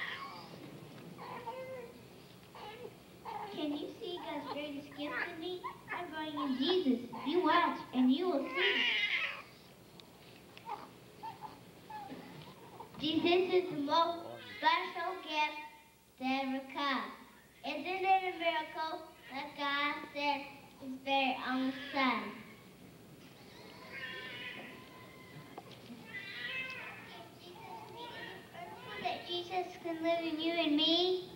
Can you see God's greatest gift to me? I'm bringing Jesus. You watch, and you will see. Jesus is the most special gift that ever come. Isn't it a miracle that God sent his very own son. That Jesus can live in you and me.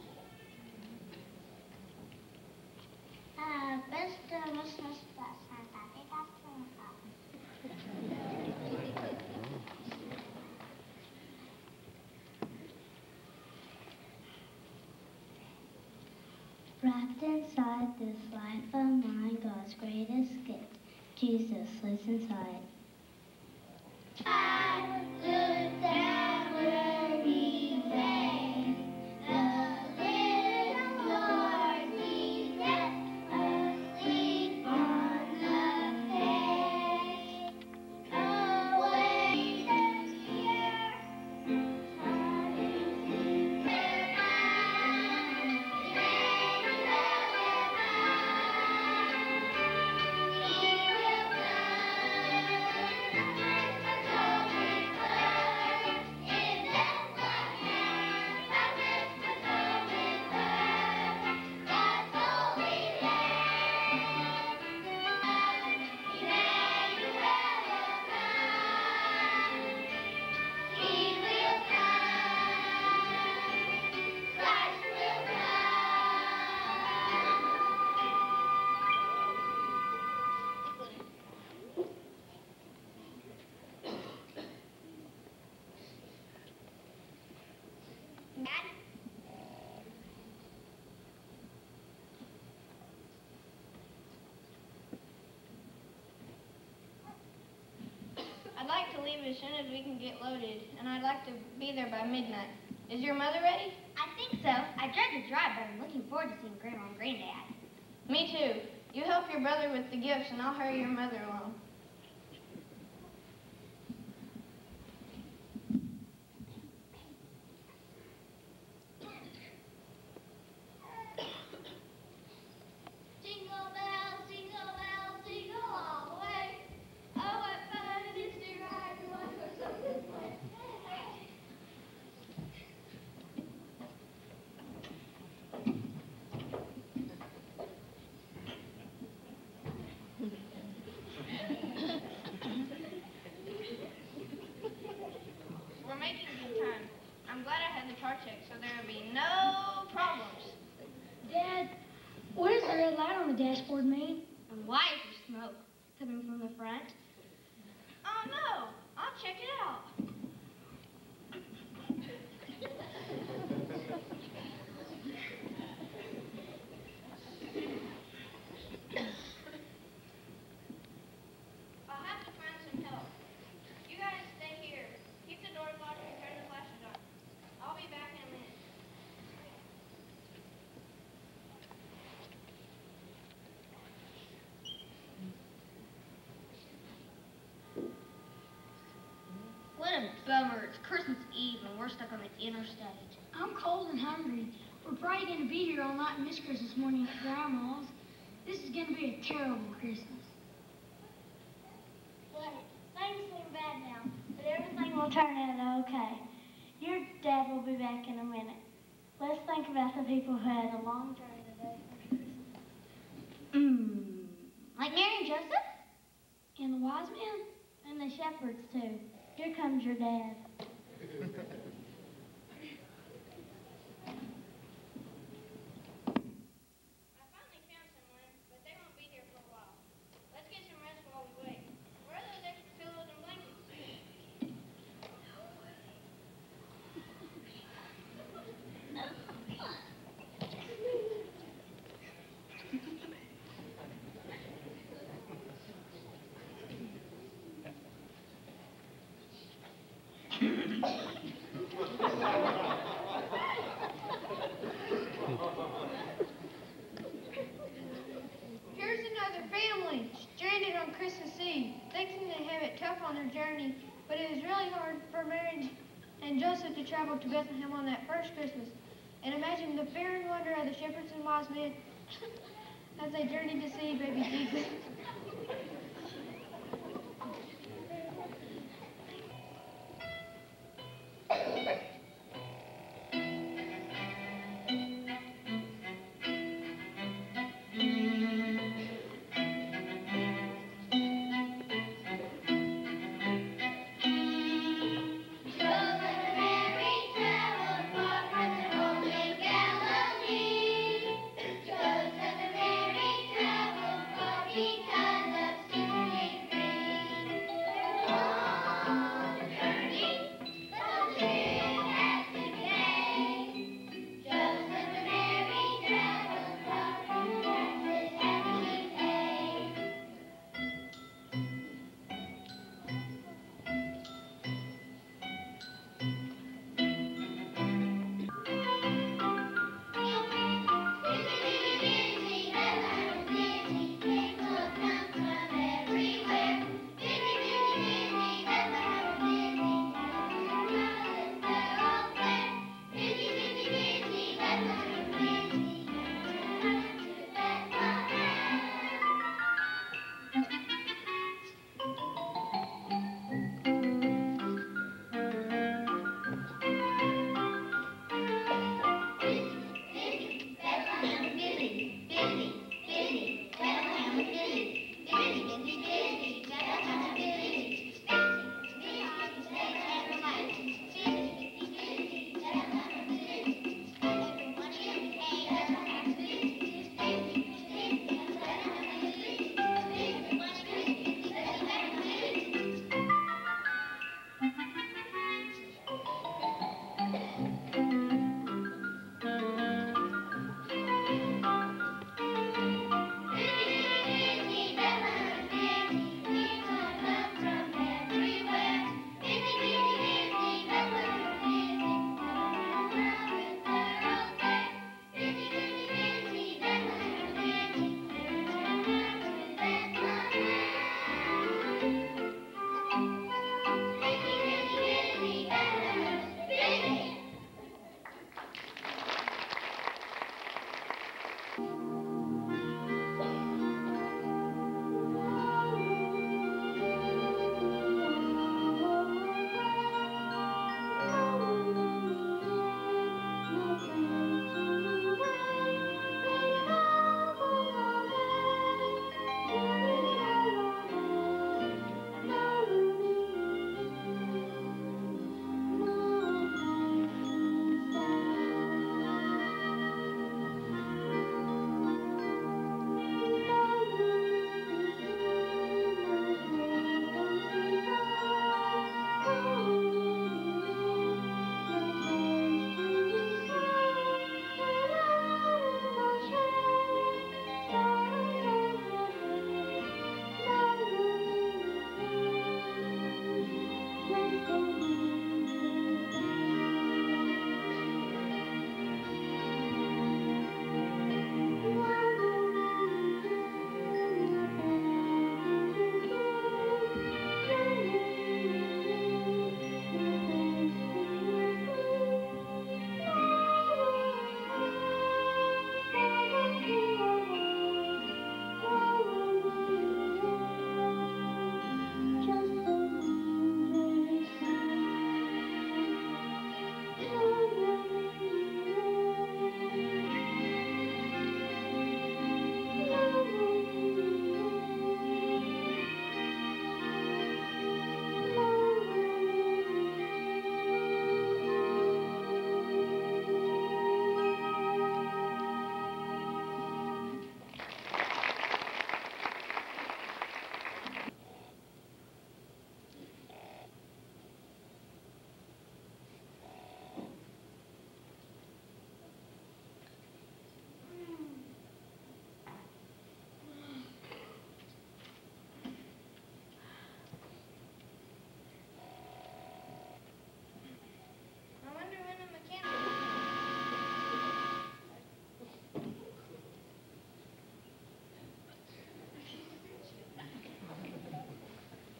Wrapped inside this life of mine, God's greatest gift, Jesus lives inside. I look down where he lay, the little Lord he slept asleep on the hay. Away this year, I'd like to leave as soon as we can get loaded, and I'd like to be there by midnight. Is your mother ready? I think so. I dread to drive, but I'm looking forward to seeing Grandma and Granddad. Me too. You help your brother with the gifts, and I'll hurry your mother along. Jingle bells, jingle all the way. Oh, what fun it is to ride in one-horse open sleigh. We're making good time. I'm glad I had the car check, so there will be no problems. Dad, what does the red light on the dashboard mean? And why is there smoke coming from the front? Oh no, I'll check it out. I'll have to find some help. You guys stay here. Keep the doors locked and turn the flashes on. I'll be back in a minute. What a bummer. It's Christmas Eve and we're stuck on the interstate. I'm cold and hungry. We're probably going to be here all night and miss Christmas morning at Grandma's. This is going to be a terrible Christmas. But things seem bad now, but everything will turn out okay. Your dad will be back in a minute. Let's think about the people who had a long journey today for Christmas. Like Mary and Joseph? And the wise men? And the shepherds, too. Here comes your dad. I finally found someone, but they won't be here for a while. Let's get some rest while we wait. Where are those extra pillows and blankets? Here's another family, stranded on Christmas Eve, thinking they have it tough on their journey, but it was really hard for Mary and Joseph to travel to Bethlehem on that first Christmas. And imagine the fear and wonder of the shepherds and wise men as they journeyed to see baby Jesus.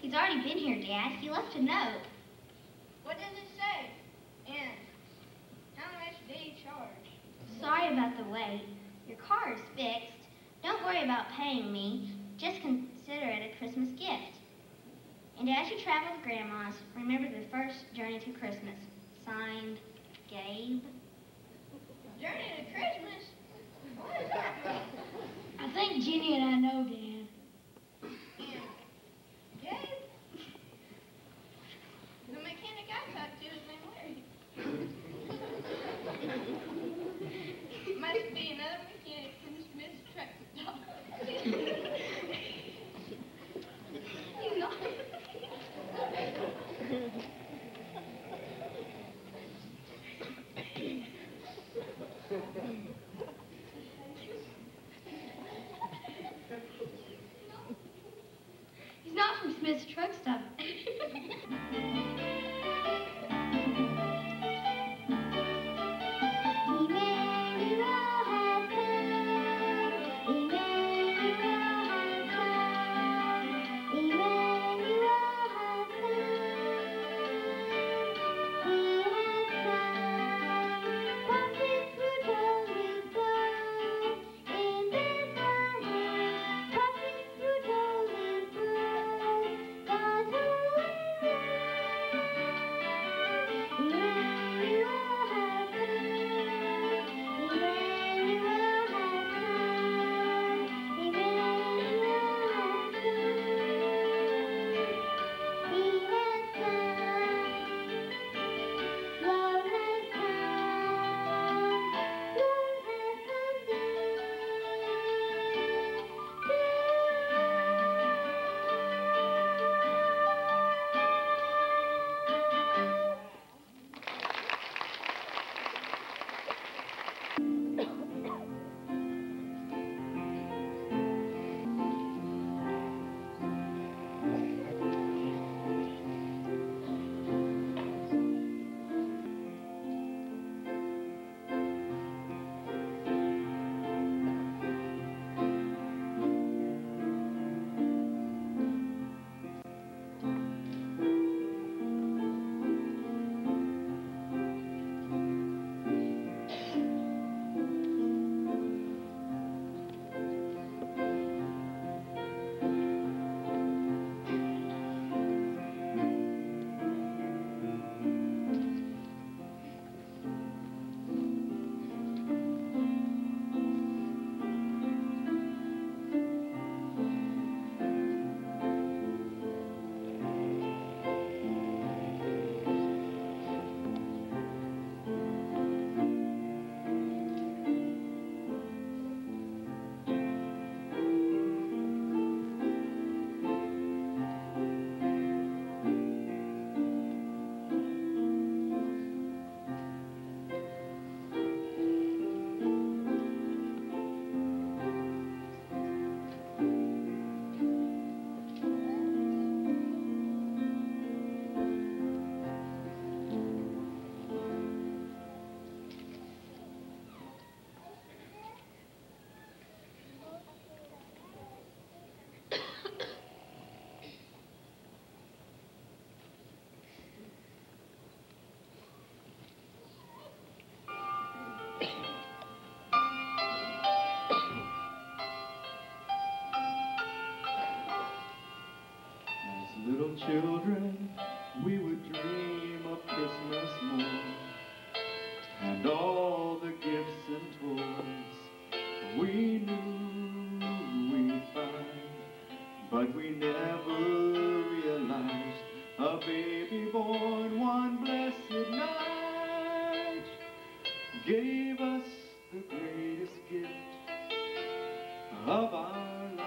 He's already been here, Dad. He left a note. What does it say? And how much did he charge? Sorry about the wait. Your car is fixed. Don't worry about paying me. Just consider it a Christmas gift. And as you travel to Grandma's, remember the first journey to Christmas. Signed, Gabe. Journey to Christmas? What is that? I think Jenny and I know, Dan. Gabe? The mechanic I talked to is named Larry. Must be another mechanic from Smith's truck stop. He's not. He's not from Smith's truck stop. Little children, we would dream of Christmas morn and all the gifts and toys we knew we'd find, but we never realized a baby born one blessed night gave us the greatest gift of our lives.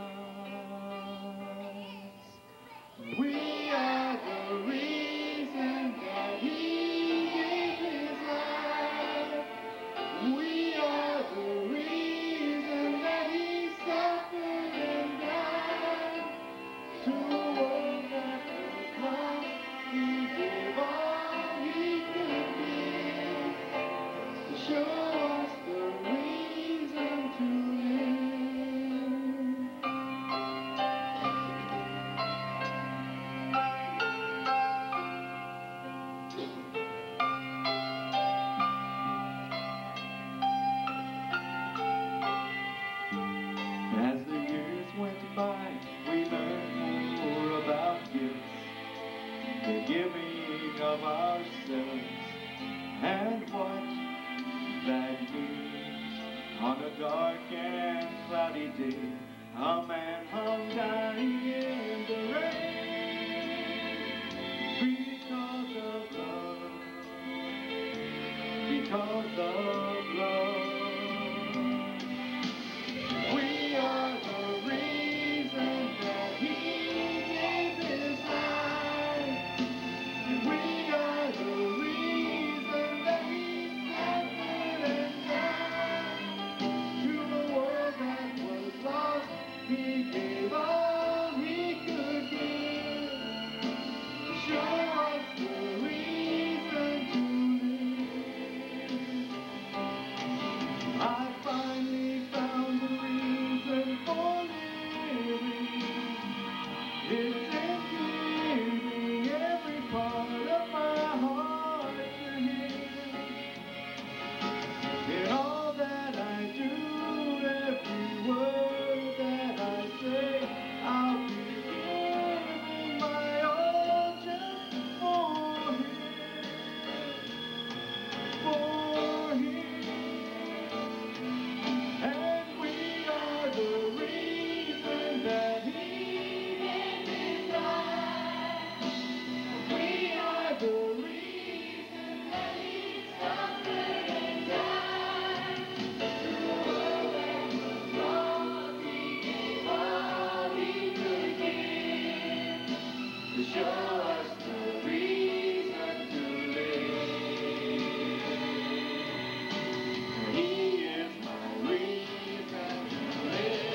We are the reason that he gave his life. We are the reason that he suffered and died. To a world that was lost, he gave all he could give to show us the reason to live. ourselves and watch that news on a dark and cloudy day. A man hung dying in the rain because of love, because of love. We are the reason that he gave his life, and we are the reason that he suffered and died. To the world that was lost, he gave all he could give to show us the reason to live. I finally found the reason for living. It's in giving every part of my heart to him. In all that I do, every word that I say, I'll be giving my all just for him, for him. And we are the reason that he gave his life. We are the reason that he suffered and died. To the world that was lost, he gave all he could give to show us the reason to live. He is my reason to live.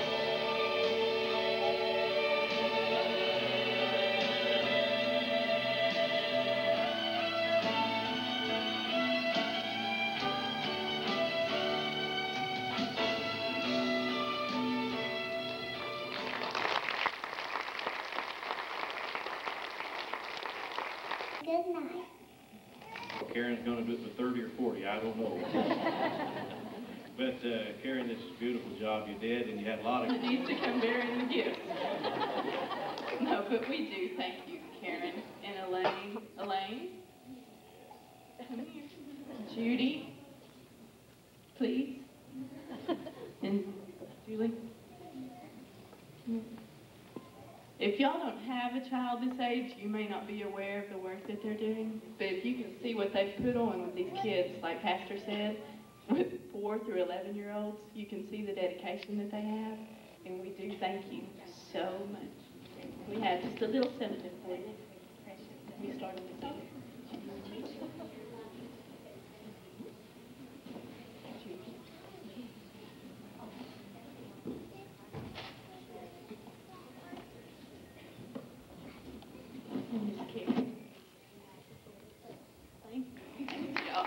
Good night. Karen's gonna do it for 30 or 40, I don't know. But Karen, this is a beautiful job you did, and you had a lot of... It needs to come bearing the gifts. No, but we do thank you, Karen and Elaine. Elaine? Come here. Judy? Please? And Julie? Come here. If y'all don't have a child this age, you may not be aware of the work that they're doing. But if you can see what they've put on with these kids, like Pastor said, with 4 through 11-year-olds, you can see the dedication that they have. And we do thank you so much. We have just a little sentiment for you. We started with you. And Miss Karen. Thank you. Good job.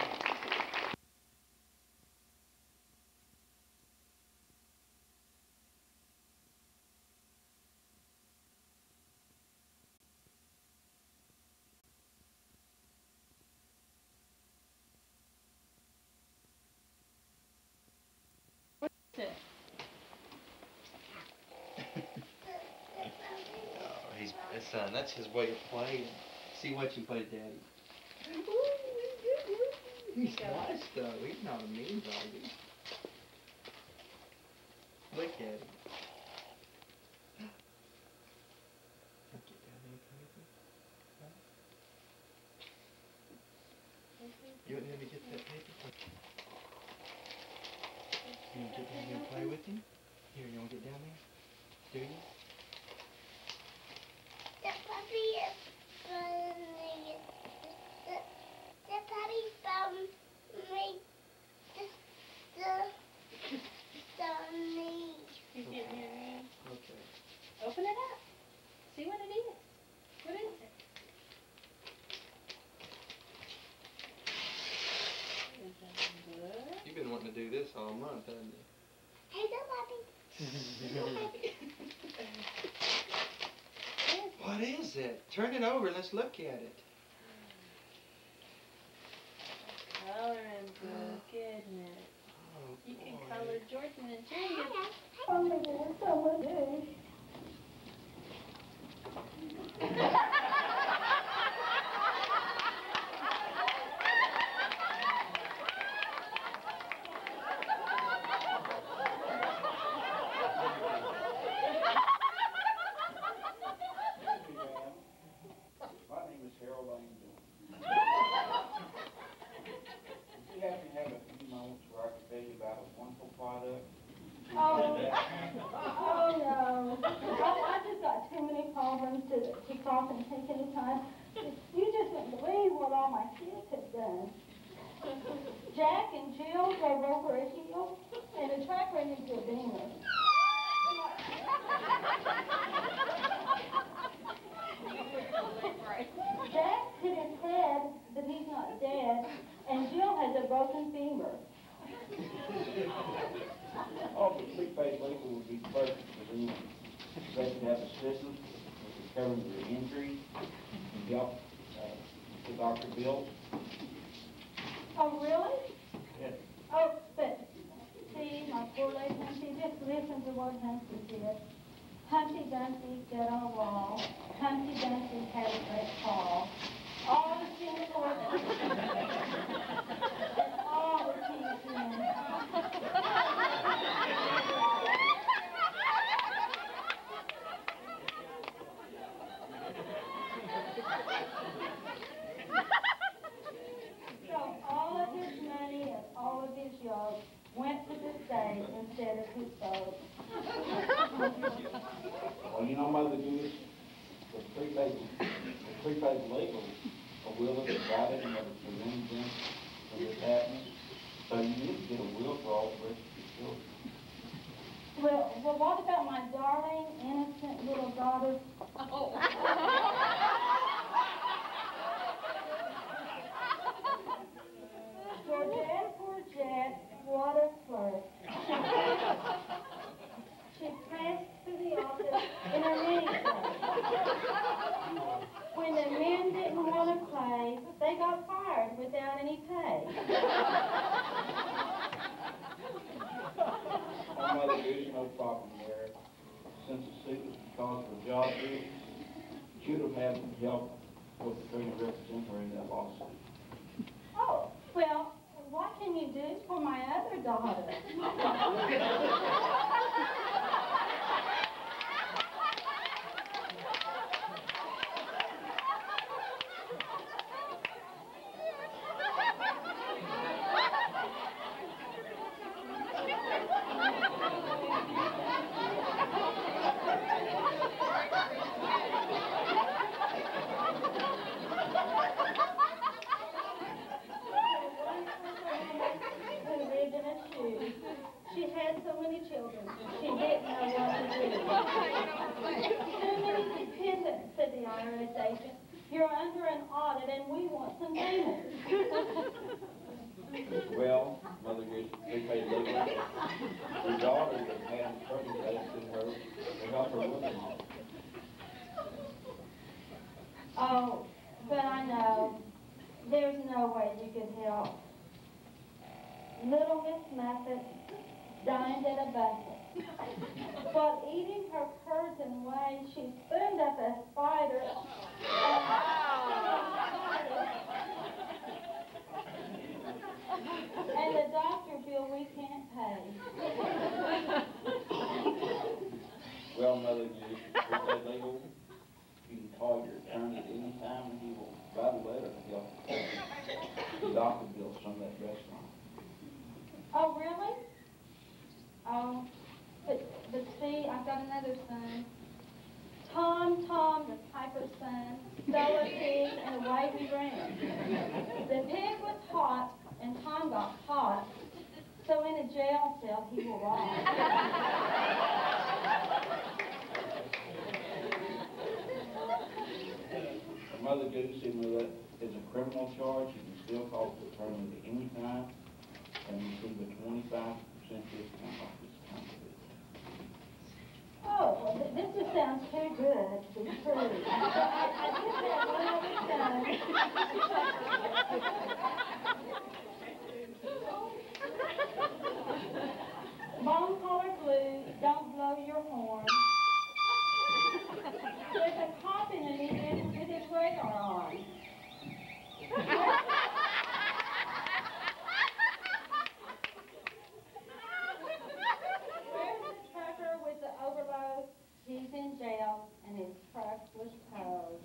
Son, that's his way of playing. See what you play, Daddy. He's nice though. He's not a mean doggy. Look at him. You want him to get that paper? You want to get down there and play with him? Here, you want to get down there? Do you? The puppy is funny. The puppy found me. The knee. He's getting your knee. Okay. Open it up. See what it is. What is it? Is that good? You've been wanting to do this all month, haven't you? Hey, the puppy. What is it? Turn it over and let's look at it. Coloring book, isn't it? Oh, You can boy. color Jordan and Junior. off and take any time. You just wouldn't believe what all my kids have done. Jack and Jill drove over a hill, and the truck ran into a beamer. Jack hit his head, but he's not dead, and Jill has a broken femur. Oh, the prepaid legal would be perfect for them. They could have assistance with covering their injury, and help the doctor bills. Oh, really? Yes. Oh, but see, my poor lady Humpty, just listen to what Humpty did. Humpty Dumpty got on a wall. Humpty Dumpty had a great fall. All the Singapore and all the king's men. So all of his money and all of his yachts went to the state instead of his boat. Well, you know, Mother Goose, the prepaid legal a will is provided in order to prevent them from this happening. So you need to get a will for all the rest of your children. Well, what about my darling, innocent little daughter? Georgette, what a flirt. She pressed to the office in her miniskirt. When the men didn't want to play, they got fired without any pay. Oh, Mother Goose, no problem there. Since the suit was because of a job issue, she would have had help with the attorney representing her in that lawsuit. Oh, well, what can you do for my other daughter? She had so many children, she didn't know what to do. Too many dependents, said the IRS agent. You're under an audit and we want some payments. Well, Mother Goose, prepaid legal, her daughter that had trouble asking her to help her with them. Oh, but I know. There's no way you could help. Little Miss Muffet dined at a buffet. While eating her curds and whey, she spooned up a spider. And the doctor bill we can't pay. Well, Mother Goose, prepaid legal, you can call your attorney at any time and he will write a letter to help the doctor bills from that restaurant. Oh, really? Oh, but see, I've got another son. Tom, the piper's son, stole a pig and away we ran. The pig was hot and Tom got caught, so in a jail cell he will rot. Mother Goose, even though that is a criminal charge, you can still call the attorney at any time and receive a 25% discount off this company. Oh, well, this just sounds too good to be true. I just have one other son. Bone collar glue, don't blow your horn. There's a cop in it with his radar on. Overload, he's in jail, and his truck was towed.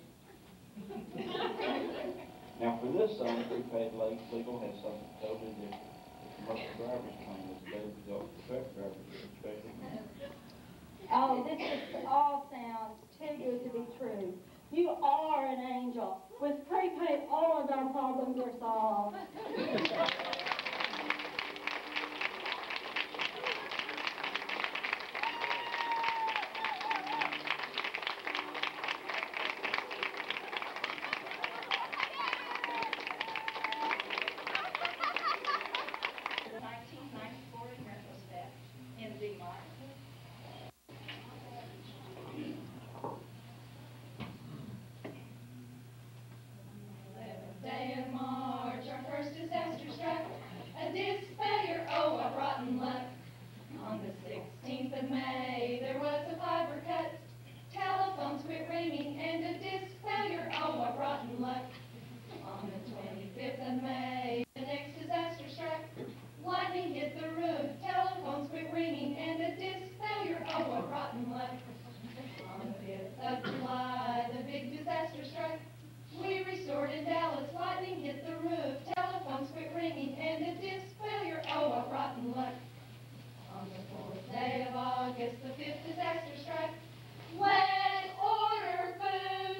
Now, for this zone, prepaid legal has something totally different. The commercial driver's claim is better to go with truck drivers, especially. Oh, this just all sounds too good to be true. You are an angel. With prepaid, all of our problems are solved. The 1994 in retrospect in D minor. Day of March, our first disaster struck. A disc failure, oh, a rotten luck. On the 16th of May, there was a fiber cut. Telephones quit ringing, and a disc failure, oh, a rotten luck. On the 25th of May, the next disaster struck. Lightning hit the roof, telephones quit ringing, and a disc failure, oh, a rotten luck. On the 5th of July, the big disaster struck. We restored in Dallas, lightning hit the roof, telephones quit ringing, and a disc failure, oh, a rotten luck. On the 4th day of August, the 5th disaster struck. Wet order food!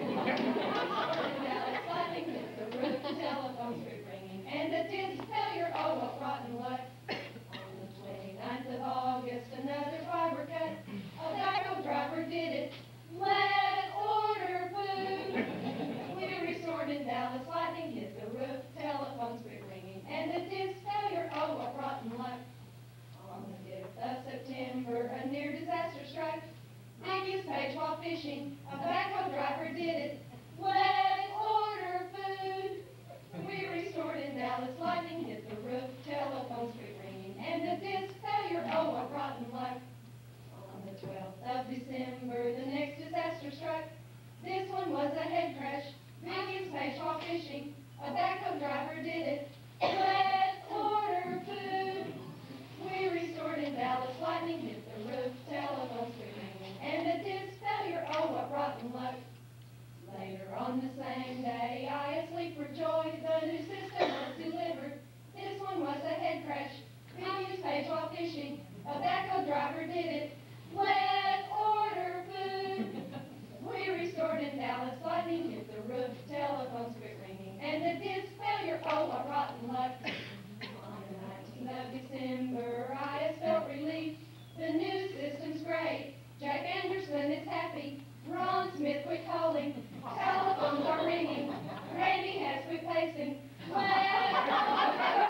Restored in Dallas, lightning hit the roof, telephones quit ringing, and a disc failure, oh, a rotten luck. On the 29th of August, another fiber cut. A backhoe driver did it. Wet order food! We restored in Dallas, lightning hit the roof, telephones quit ringing, and a disc failure, oh, a rotten luck. On the 5th of September, a near disaster struck. Biggest page while fishing, a backhoe driver did it. Wet order food! We restored in Dallas, lightning hit the roof, telephones quit ringing, and a disc failure, oh, a rotten luck. On the 12th of December, the next disaster struck. This one was a head crash. Biggest page while fishing. A backhoe driver did it. Wet order food. We restored in Dallas. Lightning hit the roof. Telephones quit ringing. And a disc failure. Oh, what rotten luck. Later on the same day, I asleep for joy. The new system was delivered. This one was a head crash. Biggest page while fishing. A backhoe driver did it. Wet order food. We restored in Dallas, lightning hit the roof, telephones quit ringing, and a disc failure, oh, a rotten luck. On the 19th of December, I felt relief. The new system's great. Jack Anderson is happy. Ron Smith quit calling. Telephones are ringing. Randy has quit pacing. Wet order.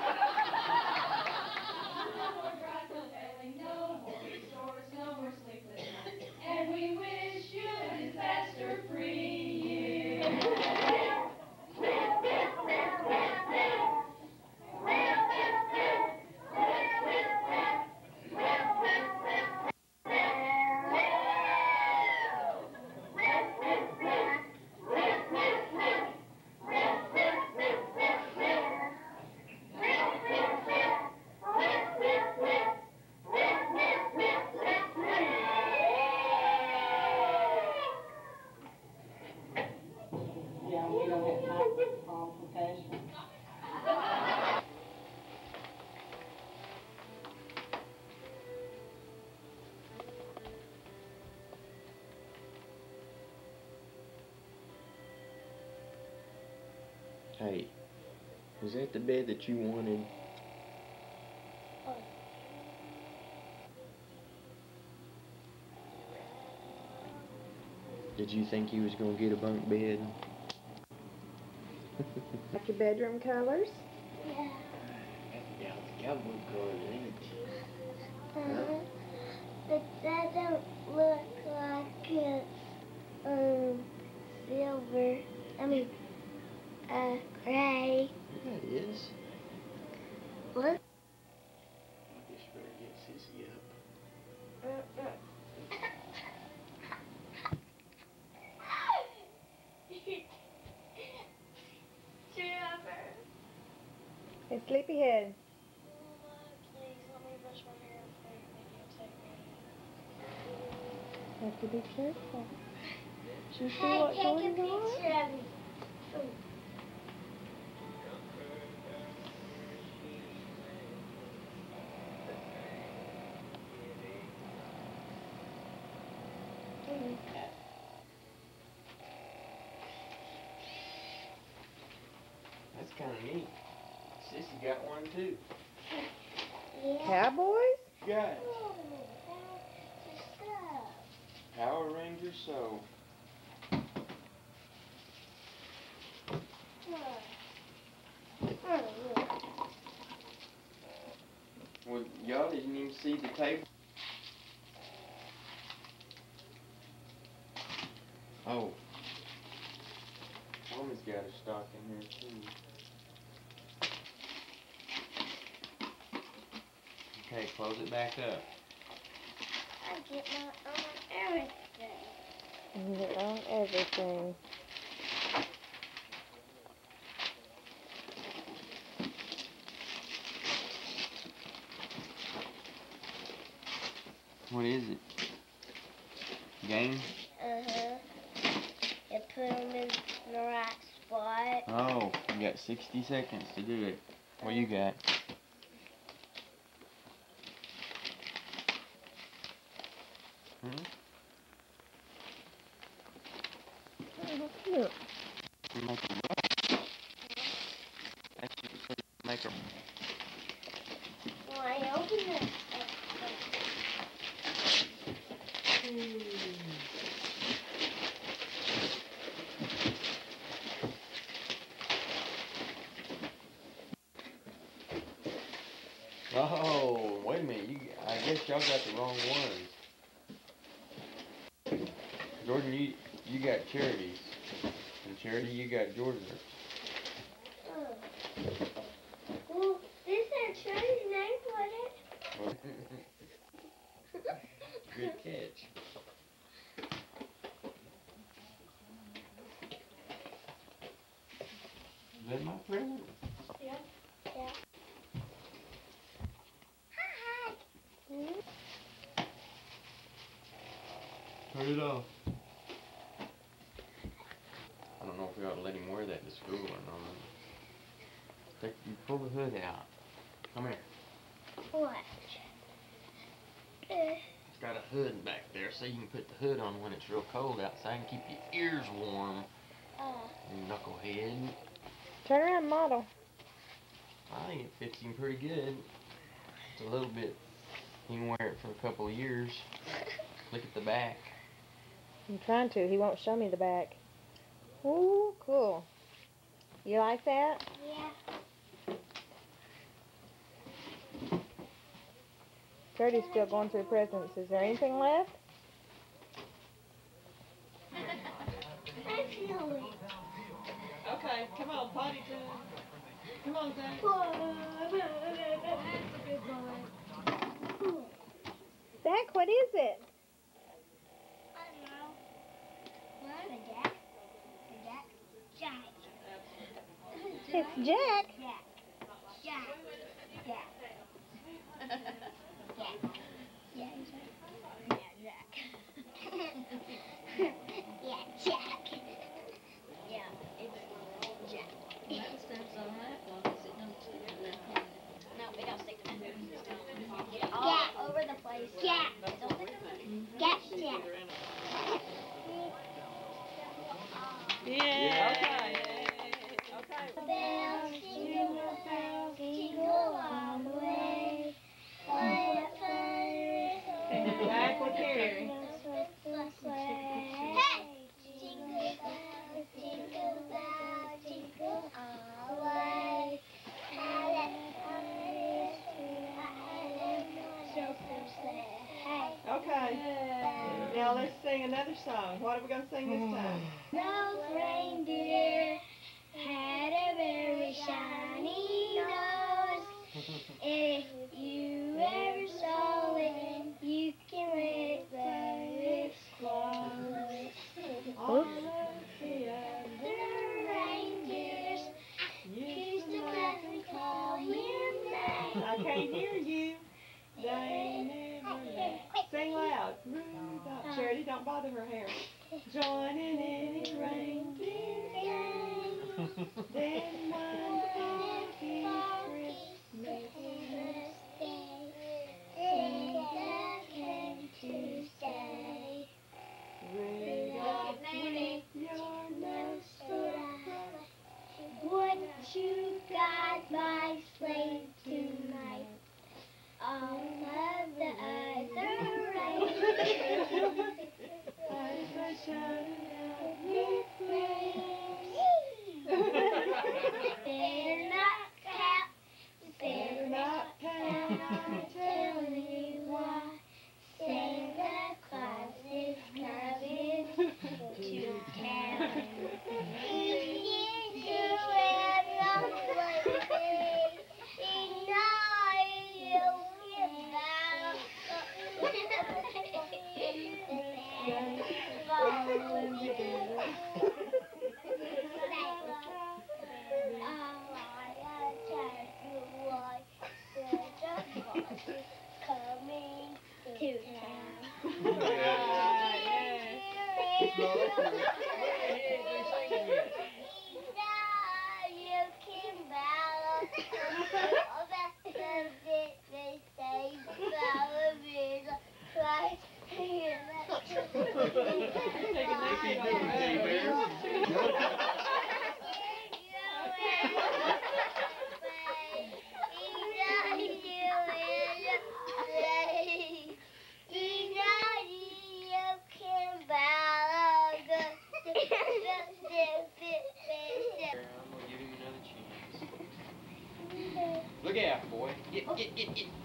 No more dry failing, no more stores, no more sleepless nights. And we wish you a disaster-free year. Yeah, we don't have time for complications. Hey, was that the bed that you wanted? Did you think you was gonna get a bunk bed? Like your bedroom colors? Yeah. Yeah, the cowboy colors, ain't Uh-huh. But that don't look like it's silver. I mean, gray. Yeah, it is. What? I just better get Sissy up. Hey, sleepyhead. Please let me brush my hair before you make it take me. Have to be careful. You see Hey, what's take a going on? picture of me. kind of neat. Sissy got one too. Cowboys? Got it. Power Ranger so. Well, y'all didn't even see the table. Oh. Mommy's got a stock in here too. Okay, close it back up. I get my own everything. Your own everything. What is it? Game? Uh-huh. You put them in the right spot. Oh, you got 60 seconds to do it. What you got? Hmm? Look. Make a actually make a. Well, I open it. Oh, wait a minute. I guess y'all got the wrong ones. Jordan, you got Charities. And Charity, you got Jordan's. Well, this ain't Charity's name, was it? Good catch. Is that my present? Yeah. Yeah. Hi. Turn it off. I don't know if we ought to let him wear that to school or not. You pull the hood out. Come here. What? It's got a hood back there, so you can put the hood on when it's real cold outside and keep your ears warm. You knucklehead. Turn around, model. I think it fits him pretty good. It's a little bit. He can wear it for a couple of years. Look at the back. I'm trying to. He won't show me the back. Ooh, cool. You like that? Yeah. Gertie's still going through presents. Is there anything left? I feel it. Okay, come on, potty time. Come on, Zach. Zach, what is it? I don't know. What? A Jack? A Jack? Jack. It's Jack. Jack. Jack. Jack. Jack. Yeah, Jack. Yeah, Jack. Yeah, it's Jack. No, we don't stick to that. Get it all over the place. Jack. Jack. Jack. Yeah. Okay. Bells, jingle bells, jingle all the way. What fun it is Back with Carrie. Hey! Jingle bells, jingle bells, jingle all the way. How that fun it is to ride in my chauffeur's sleigh. Hey! Okay. Now let's sing another song. What are we going to sing this time? Those reindeer had a very shiny nose. If you ever saw it, you can rate the claws. All of the The reindeers used to laugh and call him names. I can't hear you. They never left. Sing loud. Rudolph. Charity, don't bother her hair. Joining in his reindeer game. Then one foggy Christmas Santa came to say, Rudolph, with your nose so bright, what you my sleigh tonight. All of the other rain. Eyes are shining out with rain. Better not count. Better not count. I'm telling you why. Santa Claus is coming to town. Look out, boy. Get.